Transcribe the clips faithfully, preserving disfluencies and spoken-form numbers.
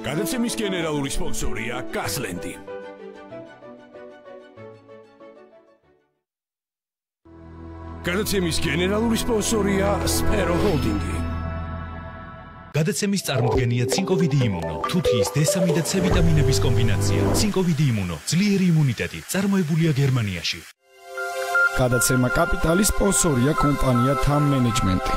გადაცემის გენერალური სპონსორია გასლენდი. გადაცემის გენერალური სპონსორია სფერო ჰოლდინგი. გადაცემის წარმოდგენია ცინკოვიდი იმუნო, თუთიის დე სამი და C ვიტამინების კომბინაცია. ცინკოვიდი იმუნო, ძლიერი იმუნიტეტი, წარმოებულია გერმანიაში. გადაცემა კაპიტალის სპონსორია კომპანია თამ მენეჯმენტი.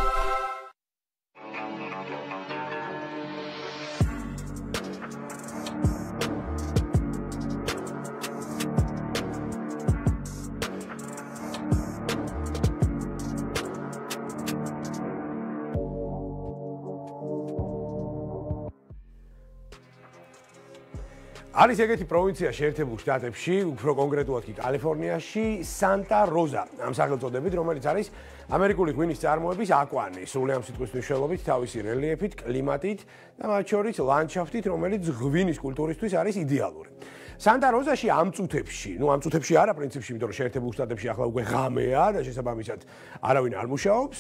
არის ეგეთი პროვინცია შეერთებულ შტატებში, უფრო კონკრეტულად კი კალიფორნიაში, სანტა როზა, ამ სახელწოდებით, რომელიც არის ამერიკული ღვინის წარმოების აკვანი, სრული ამ სიტყვის მნიშვნელობით, თავისი რელიეფით, კლიმატით და მათ შორის ლანდშაფტით, რომელიც ღვინის კულტურისთვის არის იდეალური. სანტა როზაში ამ წუთებში, ну ამ წუთებში არა პრინციპში, იმიტომ რომ შეერთებულ შტატებში ახლა უკვე ღამეა და შესაბამისად არავინ არ მუშაობს.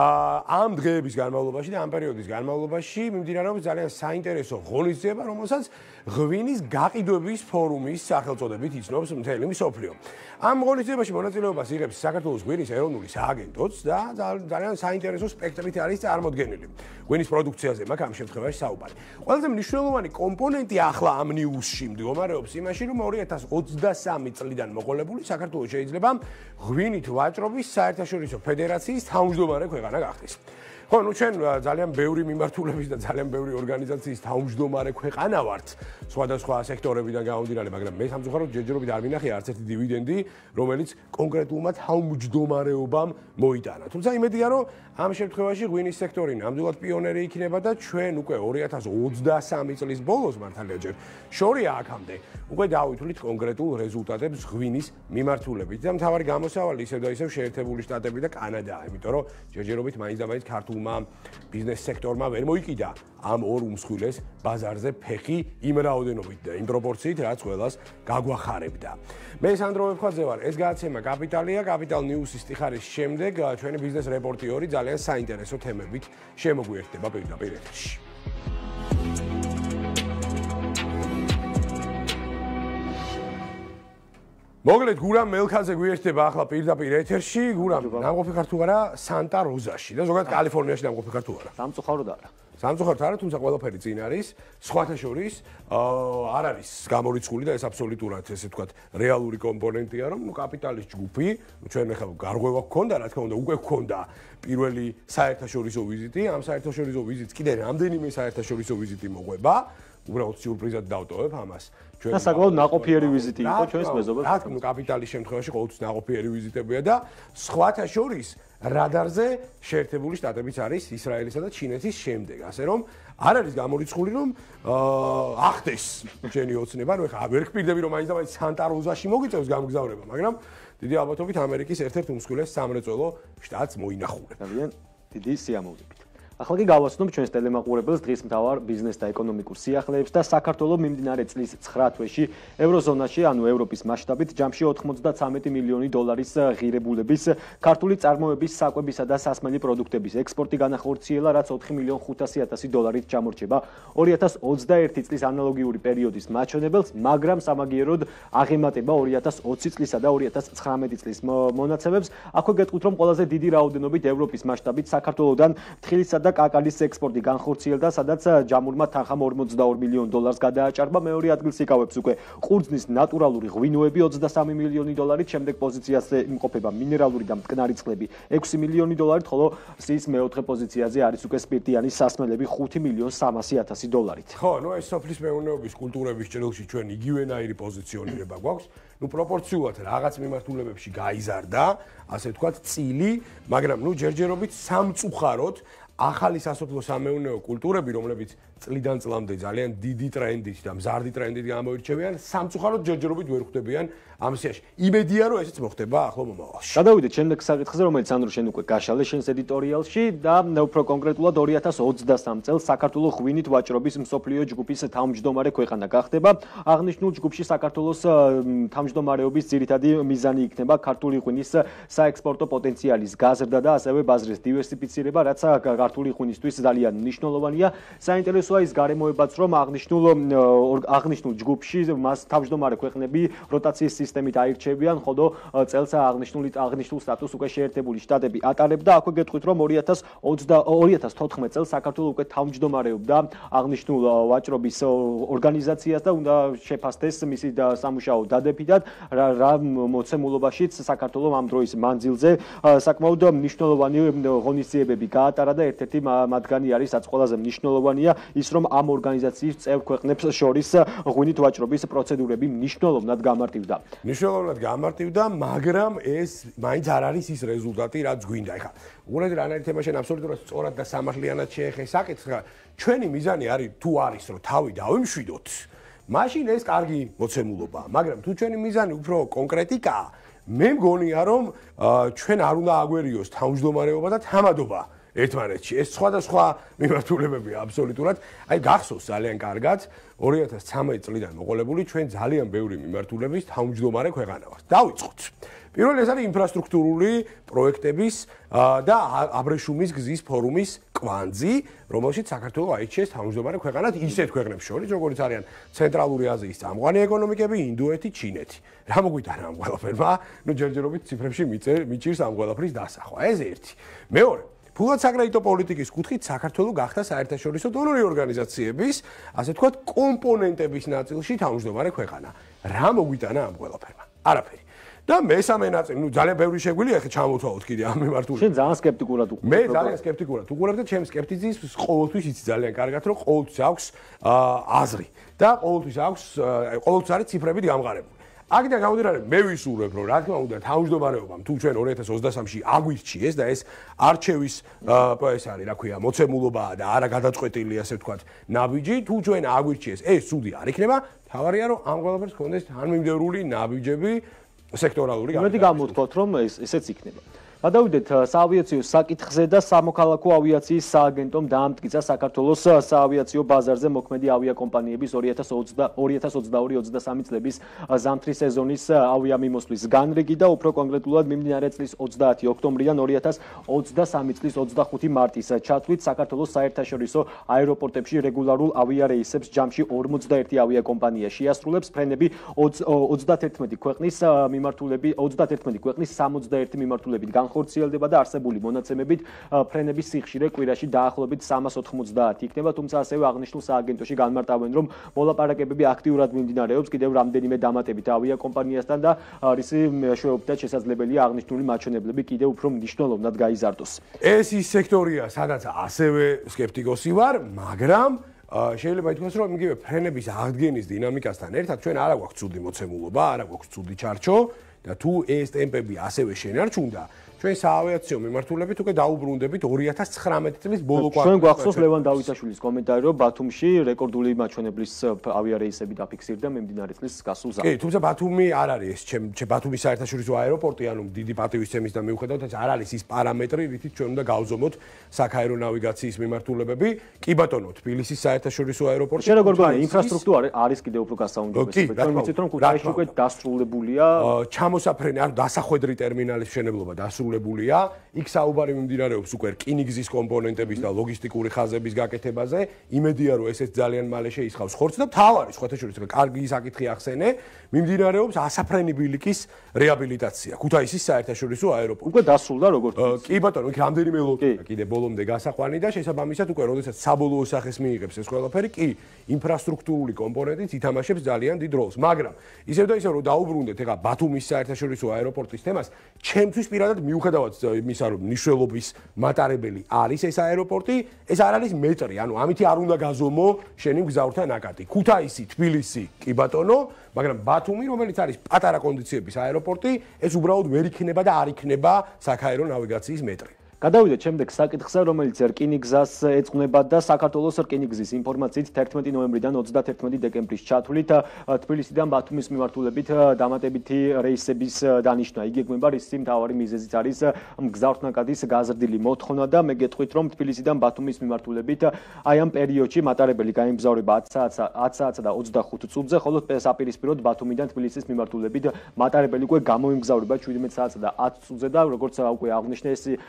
ამ დღეების განმავლობაში და ამ პერიოდის განმავლობაში მიმდინარეობს ძალიან საინტერესო ღონისძიება, რომელსაც ღვინის გაყიდვების ფორუმის სახელწოდებით იცნობს მთელი მსოფლიო. ამ ღონისძიებაში მონაწილეობას იღებს საქართველოს ღვინის ეროვნული სააგენტოც და ძალიან საინტერესო სპექტრით არის წარმოდგენილი. ღვინის პროდუქციაზე მაქვს ამ შემთხვევაში საუბარი. ყველაზე მნიშვნელოვანი კომპონენტი ახლა ამ ნიუსში მდგომარეობს იმაში, რომ ორი ათას ოცდასამი წლიდან მოყოლებული საქართველოს შეიძლება ღვინით ვაჭრობის საერთაშორისო ფედერაციის თავმჯდომარე ქვეყანა გახდეს. ხო, ну ჩვენ ძალიან ბევრი მიმართულების და ძალიან ბევრი ორგანიზაციის თავმჯდომარე ქვეყანა ვართ სხვადასხვა სექტორებიდან გამომდინარე, მაგრამ მე სამწუხაროდ ჯერჯერობით არ მინახია არც ერთი დივიდენდი, რომელიც კონკრეტულმა თავმჯდომარეობამ მოიტანა. თუმცა იმედია, რომ ამ შემთხვევაში ღვინის სექტორი ნამდვილად პიონერი იქნება და ჩვენ უკვე ორი ათას ოცდასამი წლის ბოლოს მართალია ჯერ შორია აქამდე უკვე დავითვლით კონკრეტულ რეზულტატებს ღვინის მიმართულებით და მთავარი გამოსავალი ისევ და ისევ შეერთებული შტატები და კანადაა, იმიტომ რომ ჯერჯერობით მაინც და მაინც ქართულ ბიზნეს სექტორმა ვერ მოიკიდა ამ ორ უმსხვილეს ბაზარზე ფეხი იმ რაოდენობით და იმ პროპორციით, რაც ყველას გაგვახარებდა. მე სანდრო ვეფხვაძე ვარ, ეს გადაცემა კაპიტალია, კაპიტალ ნიუსის სტიხარის შემდეგ ჩვენი ბიზნეს რეპორტიორი ძალიან საინტერესო თემებით შემოგვიერთდება პირდაპირ ეთერში. მოგლეთ გურამ მელქაძე გვიერთდება ახლა პირდაპირ ეთერში. გურამ, ნამყოფი ხარ თუ არა სანტა როზაში და ზოგადად კალიფორნიაში ნამყოფი ხარ თუ არა? სამწუხაროდ არა. სამწუხაროდ არა, თუმცა ყველაფერი წინ არის. სხვათა შორის არ არის გამორიცხული და ეს აბსოლუტურად ესე ვთქვათ რეალური კომპონენტია, რომ ნუ კაპიტალის ჯგუფი, ჩვენ ახლა გარღვევა გქონდა, რა თქმა უნდა, უკვე გქონდა პირველი საერთაშორისო ვიზიტი. ამ საერთაშორისო ვიზიტს კიდე რამდენიმე საერთაშორისო ვიზიტი მოყვება. უბრალოდ სიურპრიზად დავტოვებ ამას. და საკმაოდ ნაყოფიერი ვიზიტი იყო ჩვენს მეზობელს. რა თქმა უნდა, კაპიტალის შემთხვევაში ყოველთვის ნაყოფიერი ვიზიტებია და სხვათა შორის რადარზე შეერთებული შტატებიც არის ისრაელისა და ჩინეთის შემდეგ. ასე რომ არ არის გამორიცხული, რომ ახდეს ჩვენი ოცნება, რომ ეხლა ვერ გპირდები, რომ მაინც და მაინც სანტა როზაში მოგიწევს გამგზავრება, მაგრამ დიდი ალბათობით ამერიკის ერთ-ერთ უმსხვილეს სამრეწველო შტატს მოინახულებ. ძალიან დიდი სიამოვნებით. ახლა კი გავაცნობ ჩვენს ტელემაყურებელს დღის მთავარ ბიზნეს და ეკონომიკურ სიახლეებს და საქართველოს მიმდინარე წლის ცხრა თვეში ევროზონაში, ანუ ევროპის მასშტაბით, ჯამში ოცდათვრამეტი მილიონი დოლარის ღირებულების ქართული წარმოების საკვებისა და სასმელი პროდუქტების ექსპორტი განახორციელა, რაც ოთხი მილიონი ხუთასი ათასი დოლარით ჩამორჩება ორი ათას ოცდაერთი წლის ანალოგიური პერიოდის მაჩვენებელს, მაგრამ სამაგიეროდ აღემატება ორი ათას ოცი წლისა და ორი ათას ცხრამეტი წლის მონაცემებს. აქვე გეტყვით, რომ ყველაზე დიდი რაოდენობით ევროპის მასშტაბით საქართველოსდან ფრთხილისა და კაკალის ექსპორტი განხორციელდა, სადაც ჯამურმა თანხამ ორმოცდაორ მილიონ დოლარს გადააჭარბა. მეორე ადგილს იკავებს უკვე ყურძნის ნატურალური ღვინოები ოცდასამი მილიონი დოლარით, შემდეგ პოზიციაზე იმყოფება მინერალური და მტკნარი წყლები ექვსი მილიონი დოლარით, ხოლო სის მეოთხე პოზიციაზე არის უკვე სპირტიანი სასმელები ხუთი მილიონი სამასი ათასი დოლარით. ხო, ნუ ეს სოფლის მეურნეობის კულტურების ჭრილში ჩვენ იგივენაირი პოზიციონირება გვაქვს. ნუ პროპორციულად რაღაც მიმართულებებში გაიზარდა, ასე ვთქვათ, წილი, მაგრამ ნუ ჯერჯერობით სამწუხაროდ ახალი სასოფლო სამეურნეო კულტურები, რომლებიც წლიდან წლამდე ძალიან დიდი ტრენდით და მზარდი ტრენდით გამოირჩევიან, სამწუხაროდ ჯერჯერობით ვერ ხვდებიან ამ სიაში. იმედია, რომ ესეც მოხდება ახლო მომავალში. გადავიდეთ შემდეგ საკითხზე, რომელიც სანდრო შენ უკვე გაშალე შენს ედიტორიალში და უფრო კონკრეტულად ორი ათას ოცდასამ წელს საქართველოს ღვინით ვაჭრობის მსოფლიო ჯგუფის თავმჯდომარე ქვეყანა გახდება. აღნიშნულ ჯგუფში საქართველოს თავმჯდომარეობის ძირითადი მიზანი იქნება ქართული ღვინის საექსპორტო პოტენციალის გაზრდა და ასევე ბაზრის დივერსიფიცირება, რაც ქართული ღვინისთვის ძალიან მნიშვნელოვანია. საინტერესოა ის გარემოებაც, რომ აღნიშნულ აღნიშნულ ჯგუფში მას თავმჯდომარე ქვეყნები როტაციის სისტემით აირჩევიან, ხოლო წელს აღნიშნული აღნიშნულ სტატუსს უკვე შეერთებული შტატები ატარებდა. აქვე გეტყვით, რომ ორი ათას თოთხმეტ წელს საქართველოს უკვე თავმჯდომარეობდა აღნიშნულ ვაჭრობის ორგანიზაციას და უნდა შეფასდეს მისი სამუშაო დადებითად, რა მოცემულობაშიც საქართველოს ამ დროის მანძილზე საკმაოდ მნიშვნელოვანი ღონისძიებები გაატარა და ერთ-ერთი მათგანი არის, რაც ყველაზე მნიშვნელოვანია, ის რომ ამ ორგანიზაციის წევრ ქვეყნებს შორის ღვინით ვაჭრობის პროცედურები მნიშვნელოვნად გამარტივდა. მნიშვნელოვნად გამარტივდა, მაგრამ ეს მაინც არ არის ის რეზულტატი, რაც გვინდა. ეხლა უყურეთ რანაირ თემა შენ აბსოლუტურად სწორად და სამართლიანად შეეხე საკითხს. ჩვენი მიზანი არის თუ არის რომ თავი დავიმშვიდოთ, მაშინ ეს კარგი მოცემულობაა, მაგრამ თუ ჩვენი მიზანი უფრო კონკრეტიკაა, მე მგონია რომ ჩვენ არ უნდა აგვერიოს თავმჯდომარეობა და თამადობა ერთმანეთში. ეს სხვადასხვა მიმართულებებია აბსოლუტურად. აი გახსოვს ძალიან კარგად ორი ათას ცხრამეტი წლიდან მოყოლებული ჩვენ ძალიან ბევრი მიმართულების თავმჯდომარე ქვეყანა ვართ. დავიწყოთ. პირველი ეს არის ინფრასტრუქტურული პროექტების და აბრეშუმის გზის ფორუმის კვანძი, რომელშიც საქართველოს აირჩიეს თავმჯდომარე ქვეყანად ისეთ ქვეყნებს შორის, როგორც არიან ცენტრალური აზიის წამყვანი ეკონომიკები, ინდოეთი, ჩინეთი. რა მოგვიტანა ამ ყველაფერმა? ნუ ჯერჯერობით ციფრებში მიჭირს ამ ყველაფრის დასახვა. ეს ერთი. მეორე, ფულად საკრედიტო პოლიტიკის კუთხით საქართველოს გახდა საერთაშორისო დონორი ორგანიზაციების, ასე ვთქვათ, კომპონენტების ნაწილში თავმჯდომარე ქვეყანა. რა მოგვიტანა ამ ყველაფერმა? არაფერი. და მესამე ნაწილი, ნუ ძალიან ბევრი შეგვიძლია ახლა ჩამოთვალოთ კიდე ამ მიმართულებით. შენ ძალიან სკეპტიკურად უყურებ. მე ძალიან სკეპტიკურად უყურებ და ჩემს სკეპტიციზმს ყოველთვის იცი ძალიან კარგად, რომ ყოველთვის აქვს აზრი და ყოველთვის აქვს ყოველთვის არის ციფრებით გამყარებული. აქედან გამომდინარე, მე ვისურვებ, რომ რა თქმა უნდა თავმჯდომარეობამ თუ ჩვენ ორი ათას ოცდასამში აგვირჩიეს და ეს არჩევის ეს არის, რა ქვია, მოცემულობაა და არა გადაწყვეტილი, ასე ვთქვათ, ნაბიჯი, თუ ჩვენ აგვირჩიეს, ეს ცუდი არ იქნება, თავარია რომ ამ ყველაფერს ჰქონდეს თანმიმდევრული ნაბიჯები სექტორალური გამო. მე გამოვთქვათ, რომ ეს ესეც იქნება. გადავიდეთ საავიაციო საკითხზე და სამოქალაქო ავიაციის სააგენტომ დაამტკიცა საქართველოს საავიაციო ბაზარზე მოქმედი ავიაკომპანიების ორი ათას ოცდაორი ოცდასამი წლების ზამთრის სეზონის ავიამიმოსვლის განრიგი და უფრო კონკრეტულად მიმდინარე წლის ოცდაათი ოქტომბრიდან ორი ათას ოცდასამი წლის ოცდახუთი მარტის ჩათვლით საქართველოს საერთაშორისო აეროპორტებში რეგულარულ ავიარეისებს ჯამში ორმოცდაერთი ავიაკომპანია შეასრულებს, ფრენები ოცდათერთმეტი ქვეყნის მიმართულები ოცდათერთმეტი ქვეყნის სამოცდაერთი მიმართულებით ხორციელდება და არსებული მონაცემებით ფრენების სიხშირე კვირაში დაახლოებით სამას ოთხმოცდაათი იქნება, თუმცა ასევე აღნიშნულ სააგენტოში განმარტავენ, რომ მოლაპარაკებები აქტიურად მიმდინარეობს კიდევ რამდენიმე დამატებით ავიაკომპანიასთან და რისი მეშვეობითაც შესაძლებელია აღნიშნული მაჩვენებლები კიდევ უფრო მნიშვნელოვნად გაიზარდოს. ეს ის სექტორია, სადაც ასევე სკეპტიკოსი ვარ, მაგრამ შეიძლება ითქვას, რომ იგივე ფრენების აღდგენის დინამიკასთან ერთად ჩვენ არ აქვს ცუდი მოცემულობა, არ აქვს ცუდი ჩარჩო და თუ ეს ტემპები ასევე შენარჩუნდა, ჩვენ საავიაციო მიმართულებით უკვე დაუბრუნდებით ორი ათას ცხრამეტი წლის ბოლო კვარტალში. ჩვენ გვახსოვს ლევან დავითაშვილის კომენტარი, რომ ბათუმში რეკორდული მაჩვენებლის ავიარეისები დაფიქსირდა მიმდინარე წლის გასულ ზამთარში. კი, თუმცა ბათუმი არ არის ეს ჩემ ბათუმის საერთაშორისო აეროპორტი, ანუ დიდი პატივისცემის და მიუხედავად არ არის ის პარამეტრი, რითიც ჩვენ უნდა გავზომოთ საქაერო ნავიგაციის მიმართულებები. კი ბატონო, თბილისის საერთაშორისო აეროპორტი. შენ როგორ გვარი, ინფრასტრუქტურა არის კიდევ უფრო გასაუნჯობესი. ჩვენ ვიცით, რომ ქუთაისში უკვე დასრულებულია ჩამოსაფრენი, ანუ დასახვედრი ტერმინალის მშენებლობა დასრულებულია. იქ საუბარი მიმდინარეობს უკვე რკინიგზის კომპონენტების და ლოგისტიკური ხაზების გაკეთებაზე. იმედია, რომ ესეც ძალიან მალე შეისხავს ხორცს და მთავარი სხვათა შორის კარგი საკითხი ახსენე, მიმდინარეობს ასაფრენი ბილიკის რეაბილიტაცია ქუთაისის საერთაშორისო აეროპორტში. უკვე დასრულდა როგორც კი ბატონო, იქ რამდენიმე ლოტია კიდე ბოლომდე გასაყვანი და შესაბამისად უკვე როდესაც საბოლოო სახეს მიიღებს ეს ყველაფერი, კი ინფრასტრუქტურული კომპონენტიც ითამაშებს ძალიან დიდ როლს, მაგრამ ისევ და ისევ რომ დაუბრუნდეთ ეხლა ბათუმის საერთაშორისო აეროპორტის თემას, ჩემთვის პირადად მიუხედავად იმისა, რომ მნიშვნელობის მატარებელი არის ეს აეროპორტი, ეს არ არის მეტრი, ანუ ამითი არ უნდა გაზომო შენი მგზავრთა ნაკადი. ქუთაისი, თბილისი, კი ბატონო, მაგრამ ბათუმი, რომელიც არის პატარა კონდიციების აეროპორტი, ეს უბრალოდ ვერ იქნება და არ იქნება საქაერო ნავიგაციის მეტრი. გადავიდეთ შემდეგ საკითხზე, რომელიც რკინიგზას ეძღვნება და საქართველოს რკინიგზის ინფორმაციით თერთმეტი ნოემბრიდან ოცდათერთმეტი დეკემბრის ჩათვლით თბილისიდან ბათუმის მიმართულებით დამატებითი რეისების დანიშვნა იგეგმება, რის მთავარი მიზეზიც არის მგზავრთნაკადის გაზრდილი მოთხოვნა და მე გეტყვით, რომ თბილისიდან ბათუმის მიმართულებით აი ამ პერიოდში მატარებელი გაემგზავრება ათი საათსა და ოცდახუთ წუთზე, ხოლო საპირისპიროდ ბათუმიდან თბილისის მიმართულებით მატარებელი უკვე გამოემგზავრება შვიდმეტ საათსა და ათი წუთზე და როგორც უკვე აღნიშნე, ისე და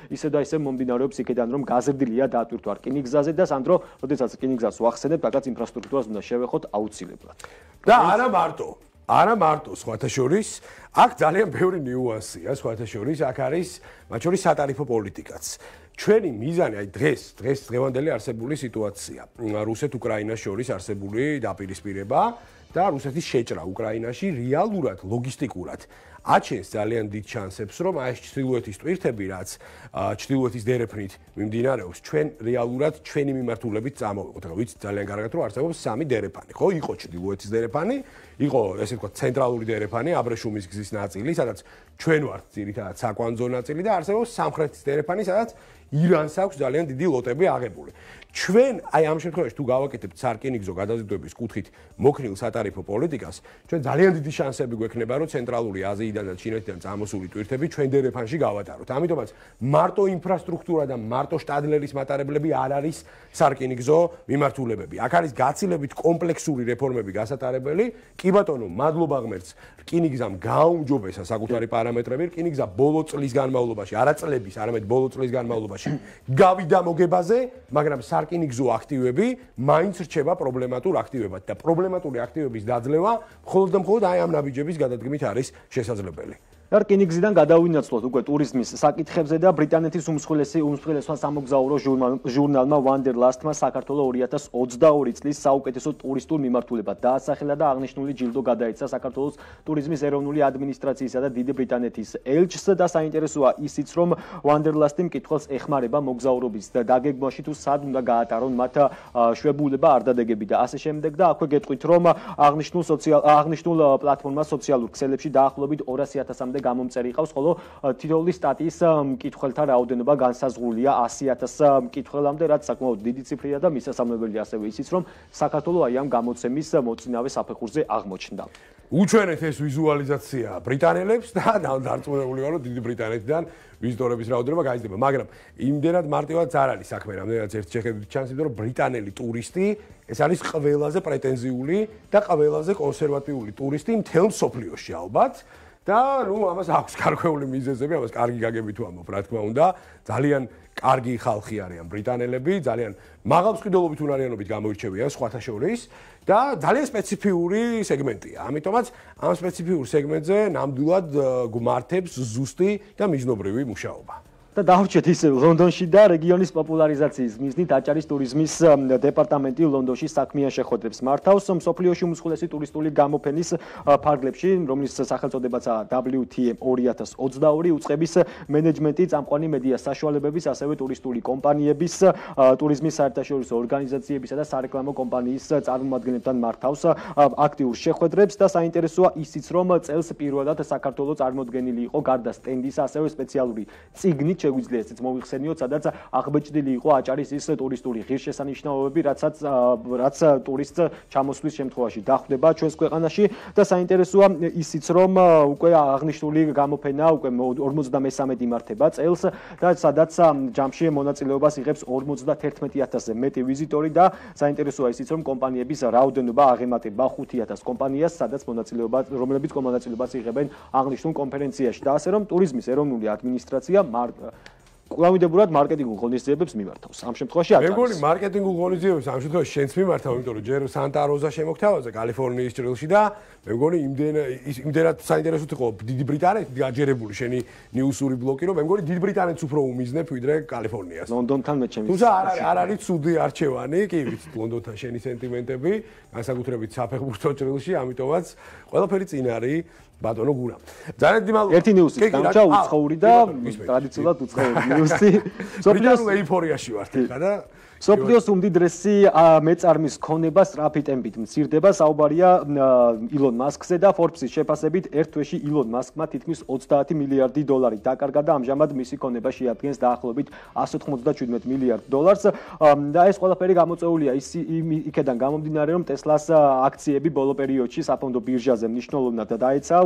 ისე მომდინარეობს იქიდან, რომ გაზრდილია დაატვირთვა რკინიგზაზე და სანდრო, როდესაც რკინიგზას ვახსენებთ, რაკაც ინფრასტრუქტურას უნდა შევეხოთ აუცილებლად. და არა მარტო, არა მარტო სხვათა შორის, აქ ძალიან ბევრი ნიუანსია, სხვათა შორის, აქ არის მათ შორის სატარიფო პოლიტიკაც. ჩვენი მიზანი, აი დღეს, დღეს დღევანდელი არსებული სიტუაცია, რუსეთ-უკრაინას შორის არსებული დაპირისპირება და რუსეთის შეჭრა უკრაინაში რეალურად, ლოგისტიკურად აჩენს ძალიან დიდ შანსებს, რომ აი ეს ჩრდილოეთის ტვირთები, რაც ჩრდილოეთის დერეფნით მიმდინარეობს, ჩვენ რეალურად ჩვენი მიმართულებით წამოვიღოთ. რა ვიცით ძალიან კარგად, რომ არსებობს სამი დერეფანი, ხო? იყო ჩრდილოეთის დერეფანი, იყო ესე ვთქვათ ცენტრალური დერეფანი, აბრეშუმის გზის ნაწილი, სადაც ჩვენ ვართ ძირითადად საკვანძო ნაწილი და არსებობს სამხრეთის დერეფანი, სადაც ირანს აქვს ძალიან დიდი ლოტები აღებული. ჩვენ აი ამ შემთხვევაში თუ გავაკეთებთ სარკინიგზო გადაზიდვების კუთხით მოქნილ სატარიფო პოლიტიკას, ჩვენ ძალიან დიდი შანსები გვექნება, რომ ცენტრალური აზიიდან და ჩინეთიდან წამოსული ტვირთები ჩვენ დერეფანში გავატაროთ. ამიტომაც მარტო ინფრასტრუქტურა და მარტო შტადლერის მატარებლები არ არის სარკინიგზო მიმართულებები. აქ არის გაცილებით კომპლექსური რეფორმები გასატარებელი. კი ბატონო, მადლობა ღმერთს, რკინიგზამ გააუმჯობესა საკუთარი პარამეტრები, რკინიგზა ბოლო წლის განმავლობაში, არა წლების, არამედ ბოლო წლის განმავლობაში გავიდა მოგებაზე, მაგრამ სარკინიგზო აქტივები მაინც რჩება პრობლემატურ აქტივებად და პრობლემატური აქტივების დაძლევა მხოლოდ და მხოლოდ აი ამ ნაბიჯების გადადგმით არის შესაძლებელი. და რკინიგზიდან გადავინაცვლოთ უკვე ტურიზმის საკითხებზე და ბრიტანეთის უმსხვილესი უმსხვილესმა სამოგზაურო ჟურნალმა Wanderlust-მა საქართველოს ორი ათას ოცდაორი წლის საუკეთესო ტურისტულ მიმართულებად დაასახელა და აღნიშნული ჯილდო გადაეცა საქართველოს ტურიზმის ეროვნული ადმინისტრაციისა და დიდი ბრიტანეთის ელჩს და საინტერესოა ისიც, რომ Wanderlust-ი მკითხველს ეხმარება მოგზაურობის დაგეგმვაში თუ სად უნდა გაატარონ მათ შვებულება არ დადეგები და ასე შემდეგ და აქვე გეტყვით, რომ აღნიშნულ სოციალ აღნიშნულ პლატფორმას სოციალურ ქსელებში დაახლოებით ორასი ათასამდე გამომწერი ყავს, ხოლო თითოეული სტატიის მკითხველთა რაოდენობა განსაზღვრულია ასი ათას მკითხველამდე, რაც საკმაოდ დიდი ციფრია და მისასალმებელი ასევე ისიც, რომ საქართველოს აი ამ გამოცემის მოწინავე საფეხურზე აღმოჩნდა. უჩვენეთ ეს ვიზუალიზაცია ბრიტანელებს და დარწმუნებული ვარ, რომ დიდი ბრიტანეთიდან ვიზიტორების რაოდენობა გაიზრდება, მაგრამ იმდენად მარტივად არ არის საქმე, რამდენადაც ერთ შეხედვით ჩანს, იმიტომ რომ ბრიტანელი ტურისტი ეს არის ყველაზე პრეტენზიული და ყველაზე კონსერვატიული ტურისტი მთელ მსოფლიოში ალბათ. და ნუ ამას აქვს გარკვეული მიზეზები, ამას კარგი გაგები თუ ამბობ, რა თქმა უნდა, ძალიან კარგი ხალხი არიან ბრიტანელები, ძალიან მაღალმსყიდველობით უნარიანობით გამოირჩევიან სხვათა შორის და ძალიან სპეციფიური სეგმენტია. ამიტომაც ამ სპეციფიურ სეგმენტზე ნამდვილად გვმართებს ზუსტი და მიზნობრივი მუშაობა. და დავრჩეთ ისე ლონდონში და რეგიონის პოპულარიზაციის მიზნით აჭარის ტურიზმის დეპარტამენტი ლონდონში საქმიან შეხვედრებს მართავს მსოფლიოში უმსხვილესი ტურისტული გამოფენის ფარგლებში, რომლის სახელწოდებაცაა დაბლიუ თი ემ ორი ათას ოცდაორი უწყების მენეჯმენტი, წამყვანი მედია საშუალებების, ასევე ტურისტული კომპანიების, ტურიზმის საერთაშორისო ორგანიზაციებისა და სარეკლამო კომპანიის წარმომადგენლებთან მართავს აქტიურ შეხვედრებს და საინტერესოა ისიც, რომ წელს პირველად საქართველოს წარმოდგენილი იყო გარდა სტენდის, ასევე სპეციალური წიგნით შეგვიძლია ესეც მოვიხსენიოთ, სადაც აღბეჭდილი იყო აჭარის ის ტურისტული ღირსშესანიშნაობები, რაცაც რაც ტურისტს ჩამოსვლის შემთხვევაში დახვდება ჩვენს ქვეყანაში და საინტერესოა ისიც, რომ უკვე აღნიშნული გამოფენა უკვე ორმოცდამესამედ იმართება წელს და სადაც ჯამში მონაწილეობას იღებს ორმოცდაათერთმეტი ათასზე მეტი ვიზიტორი და საინტერესოა ისიც, რომ კომპანიების რაოდენობა აღემატება ხუთი ათას კომპანიას, სადაც მონაწილეობა რომლებიც მონაწილეობას იღებენ აღნიშნულ კონფერენციაში და ასე რომ ტურიზმის ეროვნული ადმინისტრაცია კვლავინდებურად მარკეტინგულ ღონისძიებებს მიმართავს. ამ შემთხვევაში აჭარის. მე მგონი მარკეტინგულ ღონისძიებებს ამ შემთხვევაში შენც მიმართავ, იმიტომ რომ ჯერ სანტა როზა შემოგთავაზე კალიფორნიის ჭრილში და მე მგონი იმდენ იმდენად საინტერესოდ იყო დიდი ბრიტანეთი გაჯერებული შენი ნიუსური ბლოკი, რომ მე მგონი დიდი ბრიტანეთს უფრო უმიზნებ ვიდრე კალიფორნიას. ლონდონთან მე ჩემი. თუმცა არ არის არ არის ცუდი არჩევანი, კი ვიცით ლონდონთან შენი სენტიმენტები, განსაკუთრებით საფეხბურთო ჭრილში, ამიტომაც ყველაფერი წინ არის. ბატონო გურამ. ძალიან დიმალო. ერთი ნიუსი გამჭა უცხოური და ტრადიციულად უცხოური ნიუსი. სოფლიოს ეიფორიაში ვართ ხა და სოფლიოს უმდიდრესი მეწარმის ქონება სწრაფი ტემპით მცირდება. საუბარია ილონ მასკზე და Forbes-ის შეფასებით ერთ თვეში ილონ მასკმა თითქმის ოცდაათი მილიარდი დოლარი დაკარგა და ამჟამად მისი ქონება შეადგენს დაახლოებით ასი ოცდაშვიდ მილიარდ დოლარს და ეს ყველაფერი გამოწვეულია იქედან გამომდინარე, რომ Tesla-ს აქციები ბოლო პერიოდში საფონდო ბირჟაზე მნიშვნელოვნად დაეცა.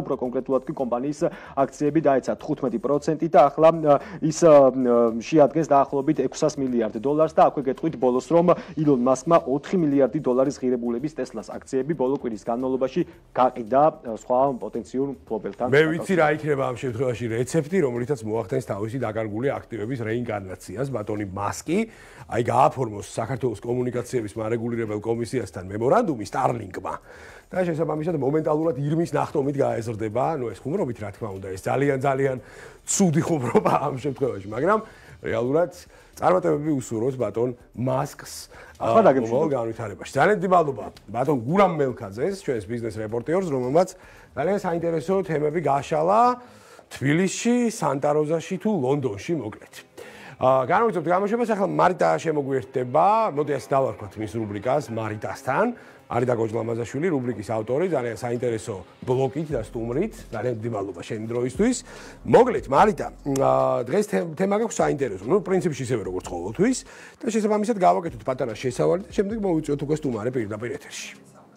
უფრო კონკრეტულად კი კომპანიის აქციები დაეცა თხუთმეტი პროცენტი და ახლა ის შეადგენს დაახლოებით ექვსას მილიარდ დოლარს და აქვე გეტყვით ბოლოს რომ ილონ მასკმა ოთხი მილიარდი დოლარის ღირებულების ტესლას აქციები ბოლო კვირის განმავლობაში გაყიდა სხვა პოტენციურ მფლობელთან. მე ვიცი რა იქნება ამ შემთხვევაში რეცეპტი, რომელიცაც მოახდენს თავისი დაკარგული აქტივების რეინკარნაციას, ბატონი მასკი, აი გააფორმოს საქართველოს კომუნიკაციების მარეგულირებელ კომისიასთან მემორანდუმი Starlink-მა. და შესაბამისად მომენტალურად ირმის ნახტომით გაეზრდება, ну ეს ხუმრობით რა თქმა უნდა, ეს ძალიან ძალიან ცუდი ხუმრობა ამ შემთხვევაში, მაგრამ რეალურად წარმატებები უსურვოს ბატონ მასკს ახლა დაგემშვიდობ განვითარებაში. ძალიან დიდი მადლობა ბატონ გურამ მელქაძეს, ჩვენს ბიზნეს რეპორტერს, რომელმაც ძალიან საინტერესო თემები გაშალა თბილისში, სანტა-როზაში თუ ლონდონში მოკლედ. აა განვიცობთ გამოშვებას, ახლა მარიტა შემოგვიერთდება, მოდი ასე დავარქვათ მის რუბრიკას მარიტასთან. არიდა გოჯლამაზაშვილი, რუბრიკის ავტორი, ძალიან საინტერესო ბლოკით და სტუმრით, ძალიან დიდი მადლობა შენი დროისთვის. მოკლედ, მარიტა, დღეს თემა გაქვს საინტერესო. ნუ პრინციპში ისევე როგორც ყოველთვის და შესაბამისად გავაკეთოთ პატარა შესავალი და შემდეგ მოვიწვიოთ უკვე სტუმარი პირდაპირ ეთერში.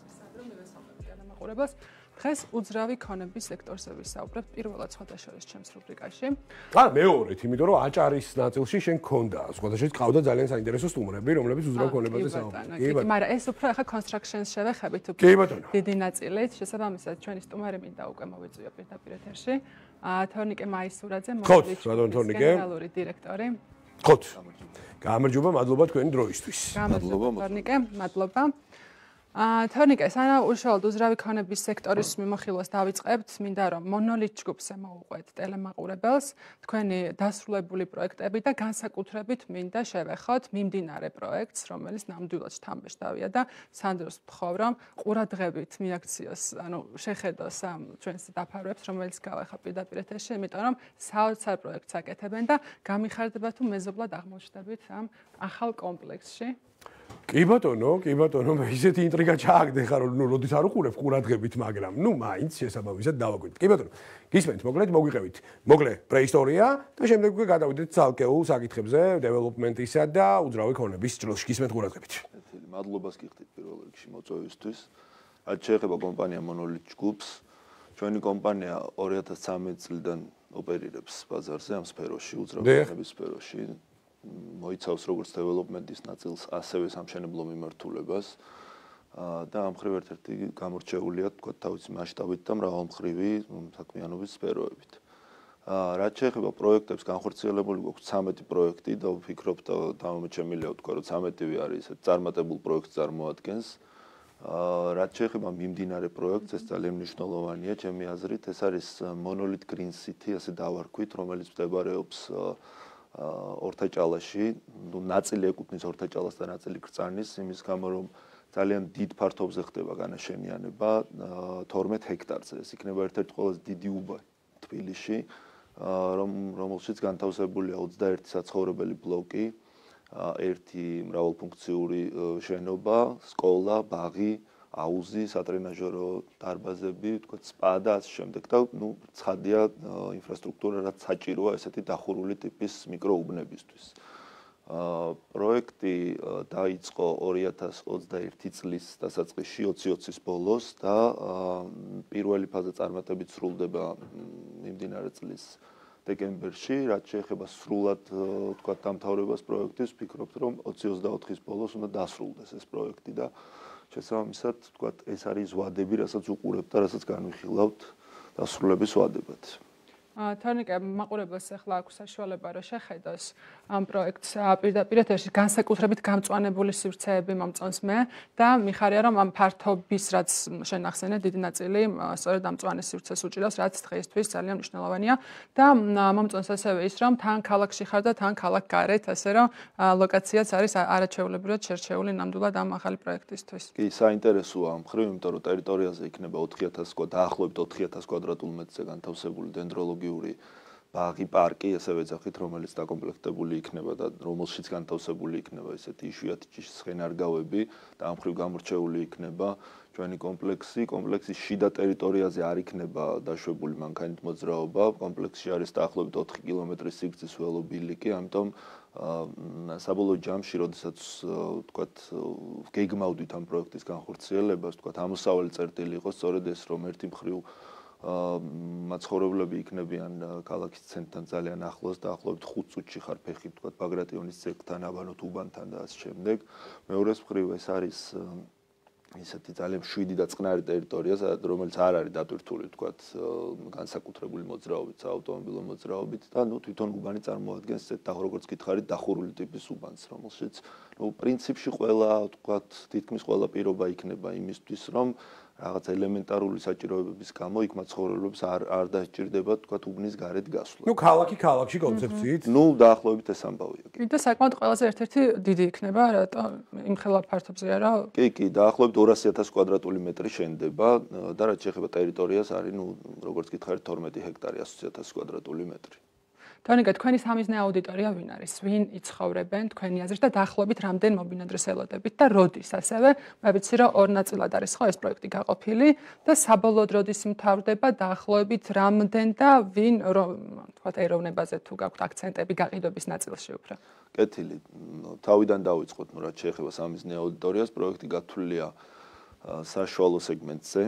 დღეს უძრავი ქონების სექტორზე ვისაუბრებთ პირველად სხვადასხვა ჩემს რუბრიკაში. აა მეორეთ, იმიტომ რომ აჭარის ნაწილში შენ გქონდა, სხვადასხვა ყავდა ძალიან საინტერესო სტუმრები, რომლებიც უძრავ ქონებაზე საუბრობდნენ. კი, მაგრამ ეს უფრო ახლა construction შევეხებით უფრო. კი ბატონო. დიდი ნაწილით, შესაბამისად ჩვენი სტუმარი მინდა უკვე მოვიწვიო პირდაპირ ეთერში. აა თორნიკე მაისურაძე, მოდით, ბატონო თორნიკე. გენერალური დირექტორი. ხოთ. გამარჯობა, მადლობა თქვენი დროისთვის. მადლობა თორნიკე, მადლობა. აა თორნიკე, სანა უშუალოდ უძრავი ქონების სექტორის მიმოხილვას დავიწყებთ, მინდა რომ მონოლით ჯგუფზე მოუყვეთ ტელემაყურებელს, თქვენი დასრულებული პროექტები და განსაკუთრებით მინდა შევეხოთ მიმდინარე პროექტს, რომელიც ნამდვილად შთამბეჭ დავია და სანდროს ვთხოვ რომ ყურადღებით მიაქციოს, ანუ შეხედოს ამ ჩვენს დაფარვებს, რომელიც გავახა პირდაპირ ეთერში, იმიტომ რომ საოცარ პროექტს აკეთებენ და გამიხარდება თუ მეზობლად აღმოჩნდებით ამ ახალ კომპლექსში. კი ბატონო, კი ბატონო, მე ისეთი ინტრიგა ჩააგდე ხარ, რომ ნუ როდის არ უყურებ ყურადღებით, მაგრამ ნუ მაინც შესაბამისად დავაკვირდით. კი ბატონო, გისმენთ, მოკლედ მოგვიყევით. მოკლე პრეისტორია და შემდეგ უკვე გადავიდეთ ცალკეულ საკითხებზე, დეველოპმენტისა და უძრავი ქონების ჭრილში. გისმენთ ყურადღებით. მადლობას გიხდით პირველ რიგში მოწვევისთვის. რაც შეეხება კომპანია Monolith Groups, ჩვენი კომპანია ორი ათას ცხრამეტი წლიდან ოპერირებს ბაზარზე ამ სფეროში, უძრავი ქონების სფეროში. მოიცავს როგორც დეველოპმენტის ნაწილს, ასევე სამშენებლო მიმართულებას და ამ მხრივ ერთ-ერთი გამორჩეულია თქვა თავისი მასშტაბით და მრავალმხრივი საქმიანობის სფეროებით. რაც შეეხება პროექტებს, განხორციელებული გვაქვს ცამეტი პროექტი და ვფიქრობ და დამომეჩემილია თქვა რომ ცამეტივე არის ეს წარმატებულ პროექტს წარმოადგენს. რაც შეეხება მიმდინარე პროექტს, ეს ძალიან მნიშვნელოვანია ჩემი აზრით, ეს არის Monolith Green City, ასე დავარქვით, რომელიც მდებარეობს ორთაჭალაში, ნუ ნაწილი ეკუთვნის ორთაჭალას და ნაწილი კრწანის, იმის გამო რომ ძალიან დიდ ფართობზე ხდება განაშენიანება, თორმეტ ჰექტარზე. ეს იქნება ერთ-ერთი ყველაზე დიდი უბა თბილისში, რომ რომელშიც განთავსებულია ოცდაერთი საცხოვრებელი ბლოკი, ერთი მრავალფუნქციური შენობა, სკოლა, ბაღი, აუზი, სატრენაჟორო დარბაზები, თქვა სპა და ასე შემდეგ და ნუ ცხადია ინფრასტრუქტურა რაც საჭიროა ესეთი დახურული ტიპის მიკროუბნებისთვის. პროექტი დაიწყო ორი ათას ოცდაერთი წლის დასაწყისში ოცი ოცის ბოლოს და პირველი ფაზა წარმატებით სრულდება მიმდინარე წლის დეკემბერში, რაც შეეხება სრულად თქვა დამთავრებას პროექტის, ვფიქრობთ რომ ოცი ოცდაოთხის ბოლოს უნდა დასრულდეს ეს პროექტი და შესაბამისად, თქვა ეს არის ვადები, რასაც უყურებთ და რასაც განვიხილავთ დასრულების ვადებად. თორნიკე, მაყურებელს ახლა აქვს საშუალება რომ შეხედოს ამ პროექტს პირდაპირ ეთერში განსაკუთრებით გამწვანებული სივრცეები მომწონს მე და მიხარია რომ ამ ფართობის რაც შენ ახსენე დიდი ნაწილი სწორედ ამ მწვანე სივრცეს უჭირავს, რაც დღეისთვის ძალიან მნიშვნელოვანია და მომწონს ასევე ის რომ თან ქალაქში ხარ და თან ქალაქ გარეთ, ასე რომ ლოკაციაც არის არაჩვეულებრივად შერჩეული ნამდვილად ამ ახალი პროექტისთვის. კი, საინტერესოა ამ მხრივ, იმიტომ რომ ტერიტორიაზე იქნება ოთხი ათას დაახლოებით ოთხი ათას კვადრატულ მეტრზე განთავსებული დენდროლოგიური ბაღი, პარკი, ასევე ეძახით, რომელიც დაკომპლექტებული იქნება და რომელშიც განთავსებული იქნება ესეთი იშვიათი ჯიშის ხენარგავები და ამ მხრივ გამორჩეული იქნება ჩვენი კომპლექსი. კომპლექსის შიდა ტერიტორიაზე არ იქნება დაშვებული მანქანით მოძრაობა. კომპლექსში არის დაახლოებით ოთხი კილომეტრის სიგრძის ველობილიკი, ამიტომ საბოლოო ჯამში, როდესაც ვთქვათ, გეგმავდით ამ პროექტის განხორციელებას, ვთქვათ, ამოსავალი წერტილი იყო სწორედ ეს, რომ ერთი მხრივ მაცხოვრებლები იქნებიან ქალაქის ცენტრთან ძალიან ახლოს, დაახლოებით ხუთ წუთში ხარ ფეხით თქვა ბაგრატიონის ძეგლთან, აბანოთ უბანთან და ასე შემდეგ. მეორეს მხრივ ეს არის ისეთი ძალიან მშვიდი და წყნარი ტერიტორია, რომელიც არ არის დატვირთული თქვა განსაკუთრებული მოძრაობით, საავტომობილო მოძრაობით და ნუ თვითონ უბანი წარმოადგენს ესეთ როგორც გითხარით დახურული ტიპის უბანს, რომელშიც ნუ პრინციპში ყველა თქვა თითქმის ყველა პირობა იქნება იმისთვის, რომ რაღაც ელემენტარული საჭიროებების გამო იქ მაცხოვრებლებს არ არ დაჭირდება თქვა უბნის გარეთ გასვლა. ნუ ქალაქი ქალაქში კონცეფციით. ნუ დაახლოებით ეს ამბავია. კი და საკმაოდ ყველაზე ერთ-ერთი დიდი იქნება, რატო იმხელა ფართობზე არა? კი, კი, დაახლოებით ორასი ათასი კვადრატული მეტრი შენდება და რაც შეეხება ტერიტორიას არის ნუ როგორც გითხარით თორმეტი ჰექტარი ათი ათასი კვადრატული მეტრი. თორნიკე, თქვენი სამიზნე აუდიტორია ვინ არის? ვინ იცხოვრებენ თქვენი აზრით და დაახლოებით რამდენ მობინადრეს ელოდებით და როდის? ასევე მე ვიცი რომ ორ ნაწილად არის ხო ეს პროექტი გაყოფილი და საბოლოოდ როდის მთავრდება დაახლოებით რამდენ და ვინ თქვათ ეროვნებაზე თუ გაქვთ აქცენტები გაყიდვების ნაწილში უფრო? კეთილი. თავიდან დავიწყოთ, ნუ რაც შეეხება სამიზნე აუდიტორიას, პროექტი გათვლილია საშუალო სეგმენტზე.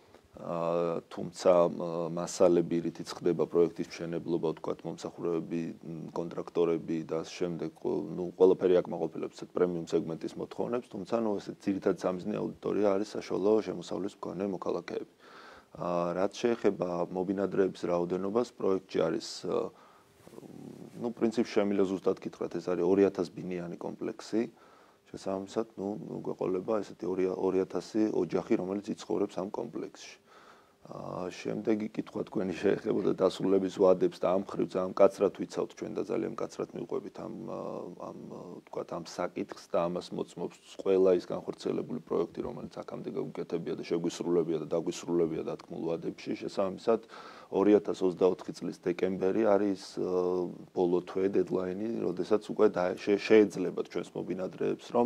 თუმცა მასალები რითიც ხდება პროექტის მშენებლობა, თქვათ მომსახურებები, კონტრაქტორები და ამ შემდეგ, ნუ ყველაფერი აკმაყოფილებს ეს პრემიუმ სეგმენტის მოთხოვნებს, თუმცა ნუ ეს ძირითადად სამიზნე აუდიტორია არის საშუალო შემოსავლის მქონე მოქალაქეები. რაც შეეხება მობინადრეების რაოდენობას, პროექტში არის ნუ პრინციპში შემიძლია ზუსტად გითხრათ, ეს არის ორი ათასი ბინიანი კომპლექსი. შესაბამისად, ნუ გვეყოლება ესეთი ორი ათასი ოჯახი, რომელიც იცხოვრებს ამ კომპლექსში. აა შემდეგი კითხვა თქვენი შეეხებოდა დასრულების ვადებს და ამ ხრივ ძალიან მკაცრად ვიცავთ ჩვენ და ძალიან მკაცრად მივყვებით ამ ამ თქვათ ამ საკითხს და ამას მოწმობს ყველა ის განხორციელებული პროექტი, რომელიც აქამდე გაუკეთებია და შეგვისრულებია და დაგვისრულებია დათქმულ ვადებში. შესაბამისად, ორი ათასი ოცდაოთხი წლის დეკემბერი არის ბოლო თვე დედლაინი, როდესაც უკვე შეეძლებათ ჩვენს მობინადრეებს, რომ